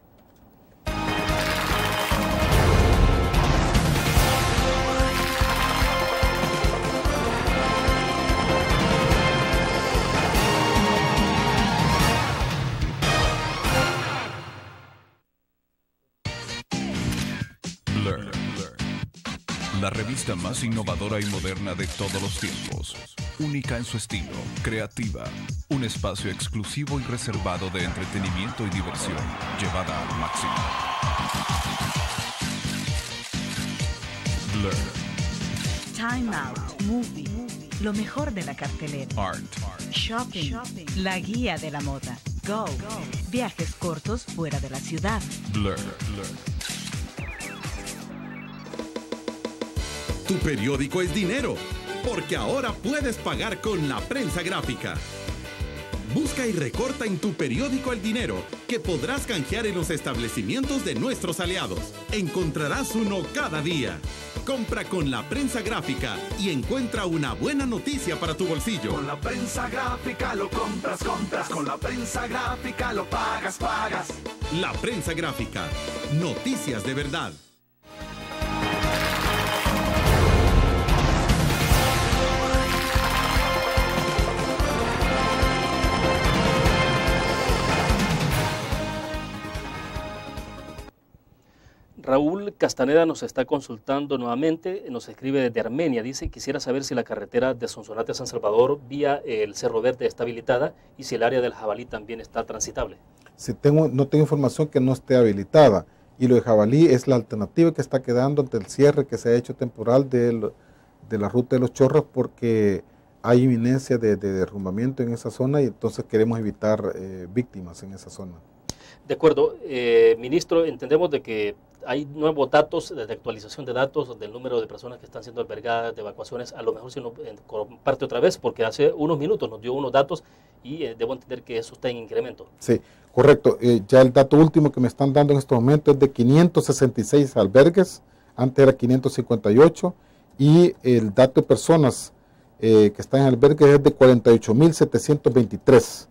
La revista más innovadora y moderna de todos los tiempos. Única en su estilo, creativa. Un espacio exclusivo y reservado de entretenimiento y diversión, llevada al máximo. Blur. Time Out, Movie, lo mejor de la cartelera. Art. Shopping, Shopping. La guía de la moda. Go. Go. Viajes cortos fuera de la ciudad. Blur. Blur. Tu periódico es dinero, porque ahora puedes pagar con la prensa gráfica. Busca y recorta en tu periódico El Dinero, que podrás canjear en los establecimientos de nuestros aliados. Encontrarás uno cada día. Compra con la prensa gráfica y encuentra una buena noticia para tu bolsillo. Con la prensa gráfica lo compras, compras. Con la prensa gráfica lo pagas, pagas. La prensa gráfica. Noticias de verdad. Raúl Castaneda nos está consultando nuevamente, nos escribe desde Armenia, dice, quisiera saber si la carretera de Sonsonate a San Salvador vía el Cerro Verde está habilitada y si el área del Jabalí también está transitable. Si tengo, no tengo información que no esté habilitada, y lo de Jabalí es la alternativa que está quedando ante el cierre que se ha hecho temporal de, de la ruta de los Chorros, porque hay inminencia de, de derrumbamiento en esa zona y entonces queremos evitar eh, víctimas en esa zona. De acuerdo, eh, ministro, entendemos de que hay nuevos datos de actualización de datos del número de personas que están siendo albergadas, de evacuaciones. A lo mejor si uno eh, comparte otra vez, porque hace unos minutos nos dio unos datos y eh, debo entender que eso está en incremento. Sí, correcto. Eh, ya el dato último que me están dando en estos momentos es de quinientos sesenta y seis albergues, antes era quinientos cincuenta y ocho, y el dato de personas eh, que están en albergues es de cuarenta y ocho mil setecientos veintitrés,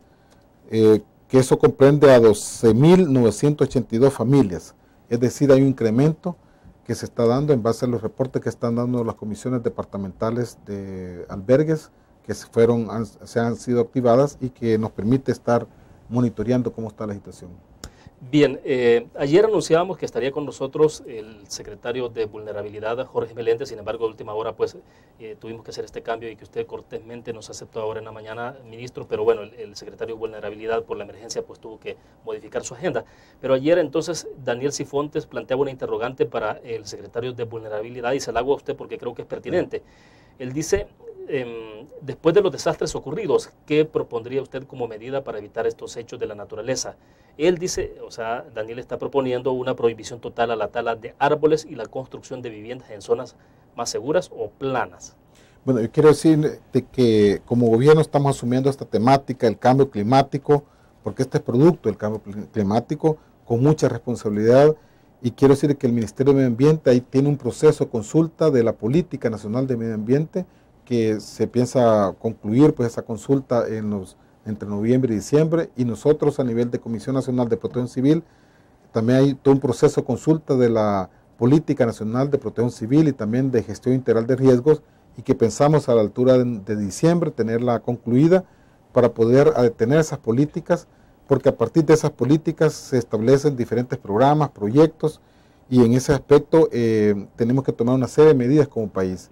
eh, que eso comprende a doce mil novecientos ochenta y dos familias. Es decir, hay un incremento que se está dando en base a los reportes que están dando las comisiones departamentales de albergues que se, fueron, han, se han sido activadas y que nos permite estar monitoreando cómo está la situación. Bien, eh, ayer anunciábamos que estaría con nosotros el secretario de Vulnerabilidad, Jorge Meléndez. Sin embargo, de última hora pues eh, tuvimos que hacer este cambio y que usted cortésmente nos aceptó ahora en la mañana, ministro, pero bueno, el, el secretario de Vulnerabilidad por la emergencia pues tuvo que modificar su agenda. Pero ayer entonces Daniel Cifontes planteaba una interrogante para el secretario de Vulnerabilidad y se la hago a usted porque creo que es pertinente. Él dice, eh, después de los desastres ocurridos, ¿qué propondría usted como medida para evitar estos hechos de la naturaleza? Él dice, o sea, Daniel está proponiendo una prohibición total a la tala de árboles y la construcción de viviendas en zonas más seguras o planas. Bueno, yo quiero decir de que como gobierno estamos asumiendo esta temática, el cambio climático, porque este es producto del cambio climático, con mucha responsabilidad, y quiero decir que el Ministerio de Medio Ambiente ahí tiene un proceso de consulta de la Política Nacional de Medio Ambiente, que se piensa concluir pues esa consulta en los entre noviembre y diciembre, y nosotros a nivel de Comisión Nacional de Protección Civil también hay todo un proceso de consulta de la Política Nacional de Protección Civil y también de Gestión Integral de Riesgos, y que pensamos a la altura de, de diciembre tenerla concluida para poder detener esas políticas, porque a partir de esas políticas se establecen diferentes programas, proyectos, y en ese aspecto eh, tenemos que tomar una serie de medidas como país.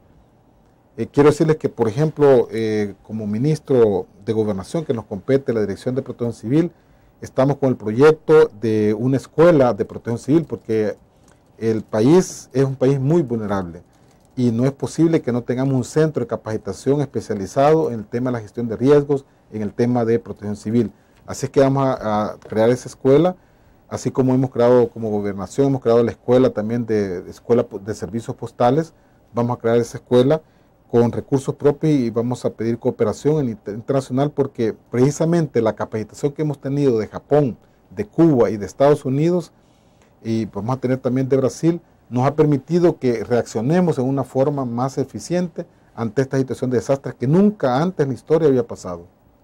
Eh, quiero decirles que, por ejemplo, eh, como ministro de Gobernación que nos compete la Dirección de Protección Civil, estamos con el proyecto de una escuela de protección civil, porque el país es un país muy vulnerable y no es posible que no tengamos un centro de capacitación especializado en el tema de la gestión de riesgos, en el tema de protección civil. Así es que vamos a, a crear esa escuela, así como hemos creado como Gobernación, hemos creado la escuela también de, de escuela de servicios postales. Vamos a crear esa escuela con recursos propios y vamos a pedir cooperación internacional, porque precisamente la capacitación que hemos tenido de Japón, de Cuba y de Estados Unidos, y vamos a tener también de Brasil, nos ha permitido que reaccionemos en una forma más eficiente ante esta situación de desastres que nunca antes en la historia había pasado.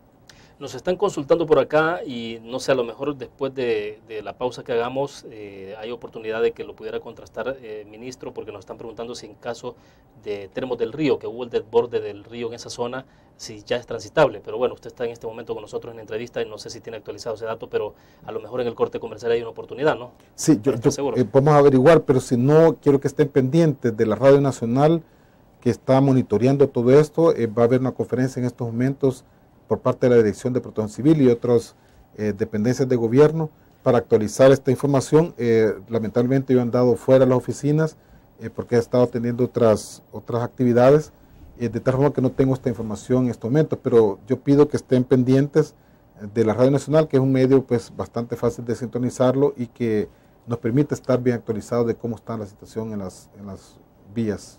Nos están consultando por acá y no sé, a lo mejor después de, de la pausa que hagamos eh, hay oportunidad de que lo pudiera contrastar, eh, ministro, porque nos están preguntando si en caso de Termos del Río, que hubo el desborde del río en esa zona, si ya es transitable. Pero bueno, usted está en este momento con nosotros en la entrevista y no sé si tiene actualizado ese dato, pero a lo mejor en el corte comercial hay una oportunidad, ¿no? Sí, yo, yo eh, vamos a averiguar, pero si no, quiero que estén pendientes de la Radio Nacional que está monitoreando todo esto. Eh, va a haber una conferencia en estos momentos por parte de la Dirección de Protección Civil y otras eh, dependencias de gobierno para actualizar esta información. Eh, lamentablemente yo he andado fuera de las oficinas eh, porque he estado teniendo otras, otras actividades, eh, de tal forma que no tengo esta información en estos momentos, pero yo pido que estén pendientes de la Radio Nacional, que es un medio pues bastante fácil de sintonizarlo y que nos permite estar bien actualizados de cómo está la situación en las, en las vías.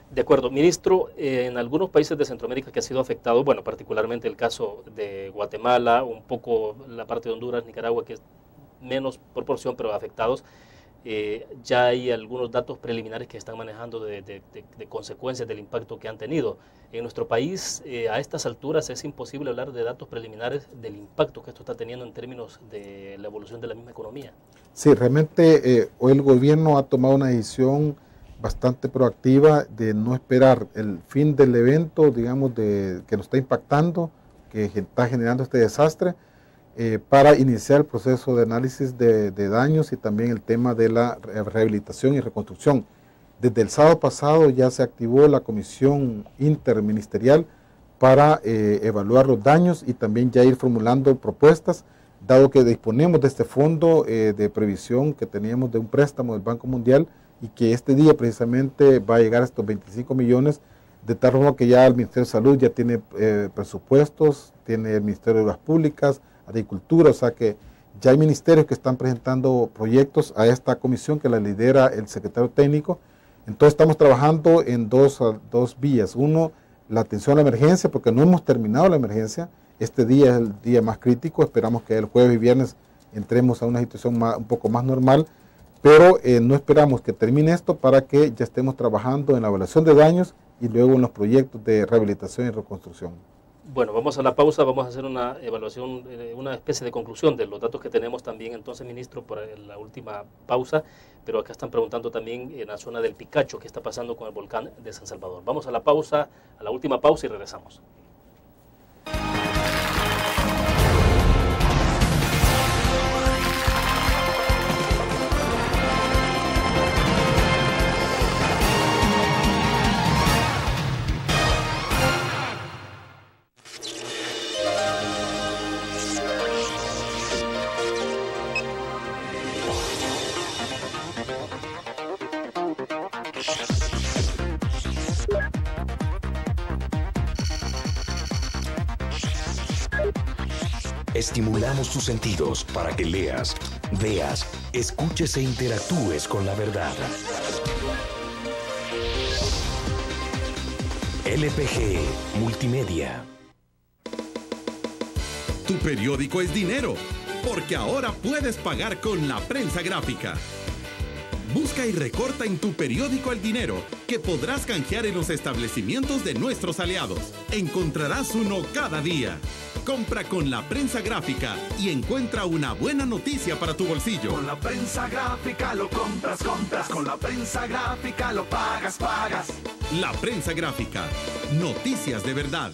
De acuerdo. Ministro, eh, en algunos países de Centroamérica que ha sido afectado, bueno, particularmente el caso de Guatemala, un poco la parte de Honduras, Nicaragua, que es menos proporción, pero afectados, eh, ya hay algunos datos preliminares que están manejando de, de, de, de consecuencias del impacto que han tenido. En nuestro país, eh, a estas alturas, es imposible hablar de datos preliminares del impacto que esto está teniendo en términos de la evolución de la misma economía. Sí, realmente eh, hoy el gobierno ha tomado una decisión bastante proactiva de no esperar el fin del evento, digamos, de, que nos está impactando, que está generando este desastre, eh, para iniciar el proceso de análisis de, de daños y también el tema de la rehabilitación y reconstrucción. Desde el sábado pasado ya se activó la comisión interministerial para eh, evaluar los daños y también ya ir formulando propuestas, dado que disponemos de este fondo eh, de previsión que teníamos de un préstamo del Banco Mundial, y que este día precisamente va a llegar a estos veinticinco millones, de tal forma que ya el Ministerio de Salud ya tiene eh, presupuestos, tiene el Ministerio de Obras Públicas, Agricultura, o sea que ya hay ministerios que están presentando proyectos a esta comisión que la lidera el secretario técnico. Entonces estamos trabajando en dos, dos vías. Uno, la atención a la emergencia, porque no hemos terminado la emergencia. Este día es el día más crítico, esperamos que el jueves y viernes entremos a una situación más, un poco más normal, pero eh, no esperamos que termine esto para que ya estemos trabajando en la evaluación de daños y luego en los proyectos de rehabilitación y reconstrucción. Bueno, vamos a la pausa, vamos a hacer una evaluación, una especie de conclusión de los datos que tenemos también entonces, ministro, por la última pausa, pero acá están preguntando también en la zona del Picacho, qué está pasando con el volcán de San Salvador. Vamos a la pausa, a la última pausa y regresamos. Estimulamos tus sentidos para que leas, veas, escuches e interactúes con la verdad. L P G Multimedia. Tu periódico es dinero, porque ahora puedes pagar con la prensa gráfica. Busca y recorta en tu periódico el dinero que podrás canjear en los establecimientos de nuestros aliados. Encontrarás uno cada día. Compra con la prensa gráfica y encuentra una buena noticia para tu bolsillo. Con la prensa gráfica lo compras, compras. Con la prensa gráfica lo pagas, pagas. La prensa gráfica. Noticias de verdad.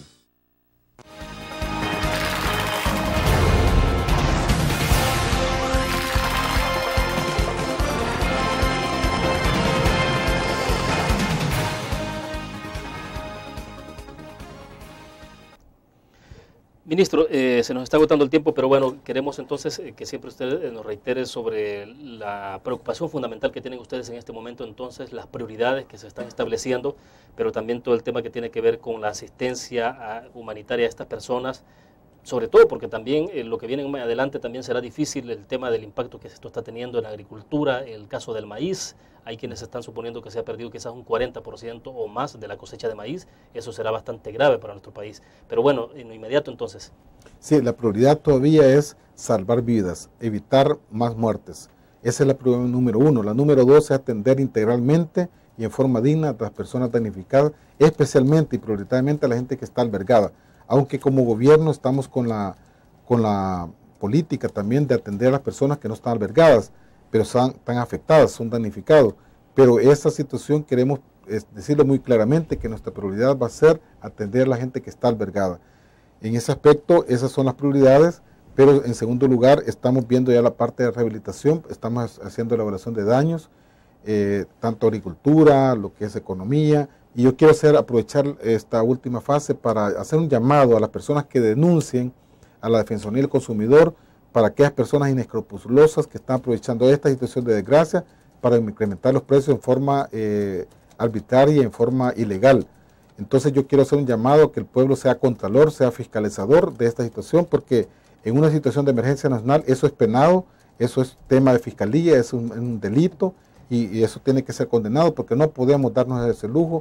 Ministro, eh, se nos está agotando el tiempo, pero bueno, queremos entonces eh, que siempre usted eh, nos reitere sobre la preocupación fundamental que tienen ustedes en este momento, entonces las prioridades que se están estableciendo, pero también todo el tema que tiene que ver con la asistencia a, humanitaria a estas personas, sobre todo porque también eh, lo que viene más adelante también será difícil, el tema del impacto que esto está teniendo en la agricultura, el caso del maíz. Hay quienes están suponiendo que se ha perdido quizás un cuarenta por ciento o más de la cosecha de maíz. Eso será bastante grave para nuestro país. Pero bueno, en lo inmediato entonces. Sí, la prioridad todavía es salvar vidas, evitar más muertes. Esa es la prioridad número uno. La número dos es atender integralmente y en forma digna a las personas damnificadas, especialmente y prioritariamente a la gente que está albergada. Aunque como gobierno estamos con la, con la política también de atender a las personas que no están albergadas, pero están, están afectadas, son damnificados. Pero esta situación queremos es, decirlo muy claramente, que nuestra prioridad va a ser atender a la gente que está albergada. En ese aspecto, esas son las prioridades, pero en segundo lugar, estamos viendo ya la parte de rehabilitación, estamos haciendo la evaluación de daños, eh, tanto agricultura, lo que es economía, y yo quiero hacer, aprovechar esta última fase para hacer un llamado a las personas que denuncien a la Defensoría del Consumidor, para aquellas personas inescrupulosas que están aprovechando esta situación de desgracia para incrementar los precios en forma eh, arbitraria y en forma ilegal. Entonces yo quiero hacer un llamado a que el pueblo sea contralor, sea fiscalizador de esta situación, porque en una situación de emergencia nacional eso es penado, eso es tema de fiscalía, es un, un delito y, y eso tiene que ser condenado, porque no podemos darnos ese lujo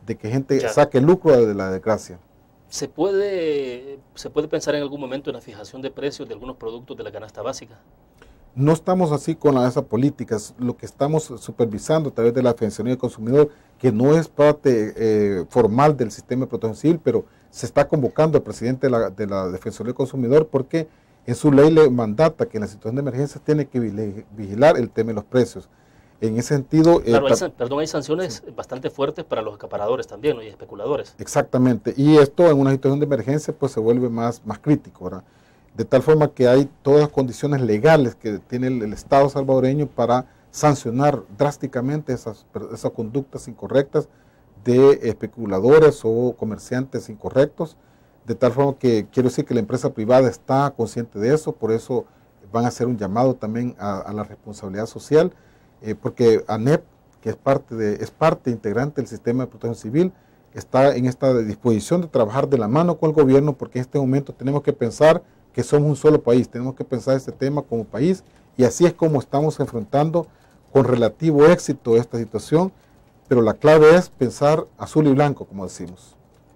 de que gente ya. saque lucro de la desgracia. ¿Se puede, ¿Se puede pensar en algún momento en la fijación de precios de algunos productos de la canasta básica? No estamos así con la, esas políticas. Lo que estamos supervisando a través de la Defensoría del Consumidor, que no es parte eh, formal del sistema de protección civil, pero se está convocando al presidente de la, de la Defensoría del Consumidor porque en su ley le mandata que en la situación de emergencia tiene que vigilar el tema de los precios. En ese sentido... Claro, eh, hay, perdón, hay sanciones sí. bastante fuertes para los acaparadores también, ¿no? Y especuladores. Exactamente, y esto en una situación de emergencia pues se vuelve más, más crítico, ¿verdad? De tal forma que hay todas las condiciones legales que tiene el, el Estado salvadoreño para sancionar drásticamente esas, esas conductas incorrectas de especuladores o comerciantes incorrectos, de tal forma que quiero decir que la empresa privada está consciente de eso, por eso van a hacer un llamado también a, a la responsabilidad social, eh, porque ANEP, que es parte, de, es parte integrante del sistema de protección civil, está en esta disposición de trabajar de la mano con el gobierno, porque en este momento tenemos que pensar que somos un solo país, tenemos que pensar este tema como país, y así es como estamos enfrentando con relativo éxito esta situación, pero la clave es pensar azul y blanco, como decimos,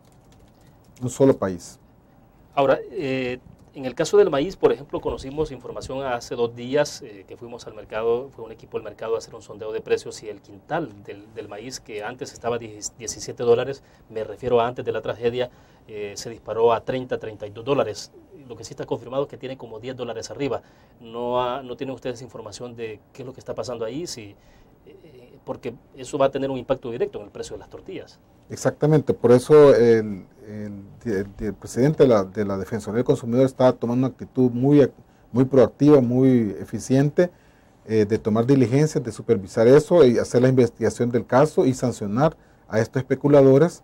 un solo país. Ahora, eh, en el caso del maíz, por ejemplo, conocimos información hace dos días eh, que fuimos al mercado, fue un equipo del mercado a hacer un sondeo de precios y el quintal del, del maíz, que antes estaba a diecisiete dólares, me refiero a antes de la tragedia, eh, se disparó a treinta, treinta y dos dólares. Lo que sí está confirmado es que tiene como diez dólares arriba. ¿No, ha, no tienen ustedes información de qué es lo que está pasando ahí? Si, eh, porque eso va a tener un impacto directo en el precio de las tortillas. Exactamente, por eso el, el, el, el presidente de la, de la Defensoría del Consumidor está tomando una actitud muy, muy proactiva, muy eficiente, eh, de tomar diligencias, de supervisar eso y hacer la investigación del caso y sancionar a estos especuladores,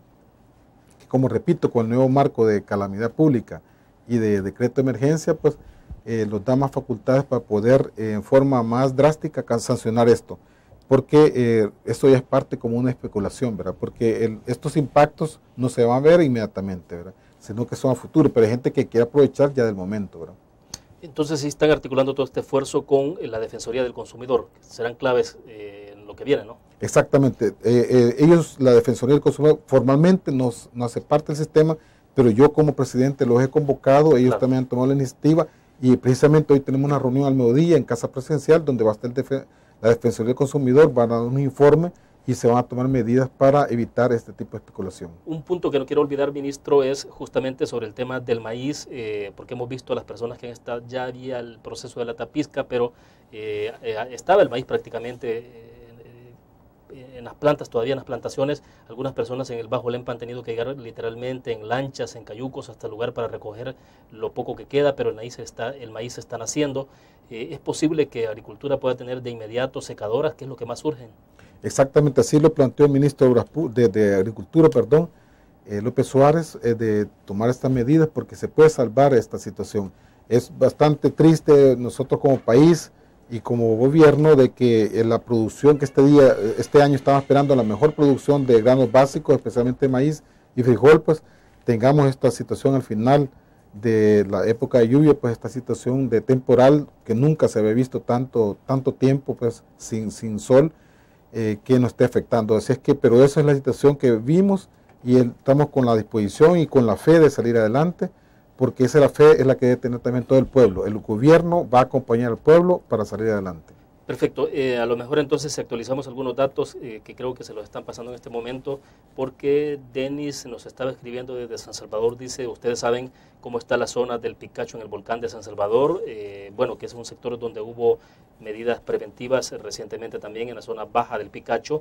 que como repito, con el nuevo marco de calamidad pública y de decreto de emergencia, pues eh, nos da más facultades para poder eh, en forma más drástica sancionar esto, porque eh, esto ya es parte como una especulación, ¿verdad? Porque el, estos impactos no se van a ver inmediatamente, ¿verdad? Sino que son a futuro, pero hay gente que quiere aprovechar ya del momento, ¿verdad? Entonces sí están articulando todo este esfuerzo con la Defensoría del Consumidor, que serán claves eh, en lo que viene, ¿no? Exactamente, eh, eh, ellos, la Defensoría del Consumidor, formalmente no, no hace parte del sistema, pero yo como presidente los he convocado, ellos claro. también han tomado la iniciativa, y precisamente hoy tenemos una reunión al mediodía en Casa Presidencial, donde va a estar el defen la Defensoría del Consumidor, van a dar un informe y se van a tomar medidas para evitar este tipo de especulación. Un punto que no quiero olvidar, ministro, es justamente sobre el tema del maíz, eh, porque hemos visto a las personas que han estado, ya había el proceso de la tapisca, pero eh, eh, estaba el maíz prácticamente eh, en las plantas, todavía en las plantaciones. Algunas personas en el Bajo Lempa han tenido que llegar literalmente en lanchas, en cayucos, hasta el lugar para recoger lo poco que queda, pero el maíz está, el maíz se está naciendo. Eh, ¿Es posible que Agricultura pueda tener de inmediato secadoras, que es lo que más urge? Exactamente, así lo planteó el ministro de, de Agricultura, perdón, eh, López Suárez, eh, de tomar estas medidas porque se puede salvar esta situación. Es bastante triste nosotros como país y como gobierno de que eh, la producción que este día, este año estaba esperando la mejor producción de granos básicos, especialmente maíz y frijol, pues tengamos esta situación al final de la época de lluvia, pues esta situación de temporal que nunca se había visto tanto, tanto tiempo pues sin, sin sol, eh, que nos esté afectando. Así es que, pero esa es la situación que vimos y el, estamos con la disposición y con la fe de salir adelante, porque esa es la fe, es la que debe tener también todo el pueblo. El gobierno va a acompañar al pueblo para salir adelante. Perfecto, eh, a lo mejor entonces actualizamos algunos datos eh, que creo que se los están pasando en este momento, porque Denis nos estaba escribiendo desde San Salvador, dice, ustedes saben cómo está la zona del Picacho en el volcán de San Salvador, eh, bueno, que es un sector donde hubo medidas preventivas eh, recientemente también en la zona baja del Picacho,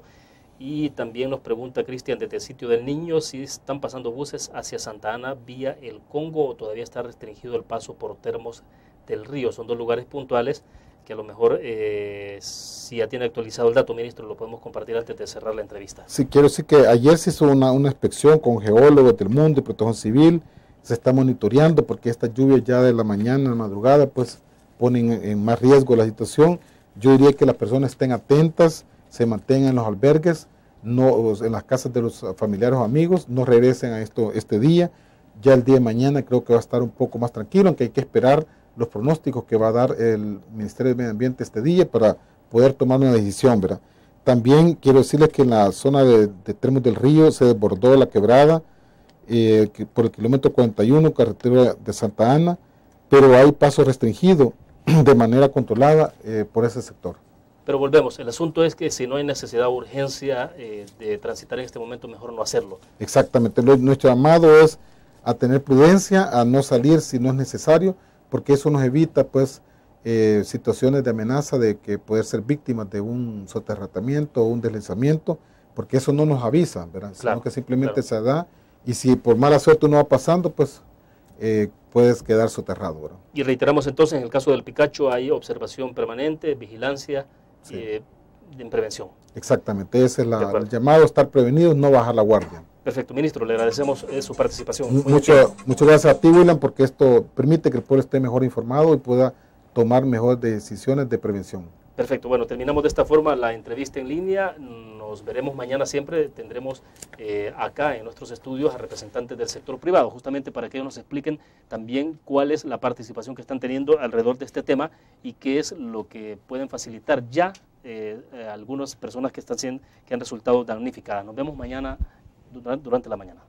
y también nos pregunta Cristian desde el sitio del Niño si están pasando buses hacia Santa Ana vía el Congo o todavía está restringido el paso por Termos del Río, son dos lugares puntuales que a lo mejor, eh, si ya tiene actualizado el dato, ministro, lo podemos compartir antes de cerrar la entrevista. Sí, quiero decir que ayer se hizo una, una inspección con geólogos del mundo y protección civil, se está monitoreando porque estas lluvias ya de la mañana, en la madrugada, pues ponen en, en más riesgo la situación. Yo diría que las personas estén atentas, se mantengan en los albergues, no en las casas de los familiares o amigos, no regresen a esto este día. Ya el día de mañana creo que va a estar un poco más tranquilo, aunque hay que esperar los pronósticos que va a dar el Ministerio de Medio Ambiente este día para poder tomar una decisión, ¿verdad? también quiero decirles que en la zona de, de Termos del Río se desbordó la quebrada eh, que por el kilómetro cuarenta y uno, carretera de Santa Ana, pero hay paso restringido de manera controlada eh, por ese sector. Pero volvemos, el asunto es que si no hay necesidad o urgencia eh, de transitar en este momento, mejor no hacerlo. Exactamente, Lo, nuestro llamado es a tener prudencia, a no salir si no es necesario, porque eso nos evita pues eh, situaciones de amenaza de que poder ser víctimas de un soterramiento o un deslizamiento, porque eso no nos avisa, ¿verdad? Claro, sino que simplemente claro. se da, y si por mala suerte uno va pasando, pues eh, puedes quedar soterrado, ¿verdad? Y reiteramos entonces, en el caso del Picacho hay observación permanente, vigilancia, sí. eh, en prevención. Exactamente, ese es la, el llamado, estar prevenidos, no bajar la guardia. Perfecto, ministro, le agradecemos eh, su participación. Mucho, muchas gracias a ti, William, porque esto permite que el pueblo esté mejor informado y pueda tomar mejores decisiones de prevención. Perfecto, bueno, terminamos de esta forma la entrevista en línea. Nos veremos mañana siempre. Tendremos eh, acá en nuestros estudios a representantes del sector privado, justamente para que ellos nos expliquen también cuál es la participación que están teniendo alrededor de este tema y qué es lo que pueden facilitar ya eh, eh, algunas personas que, están siendo, que han resultado damnificadas. Nos vemos mañana durante la mañana.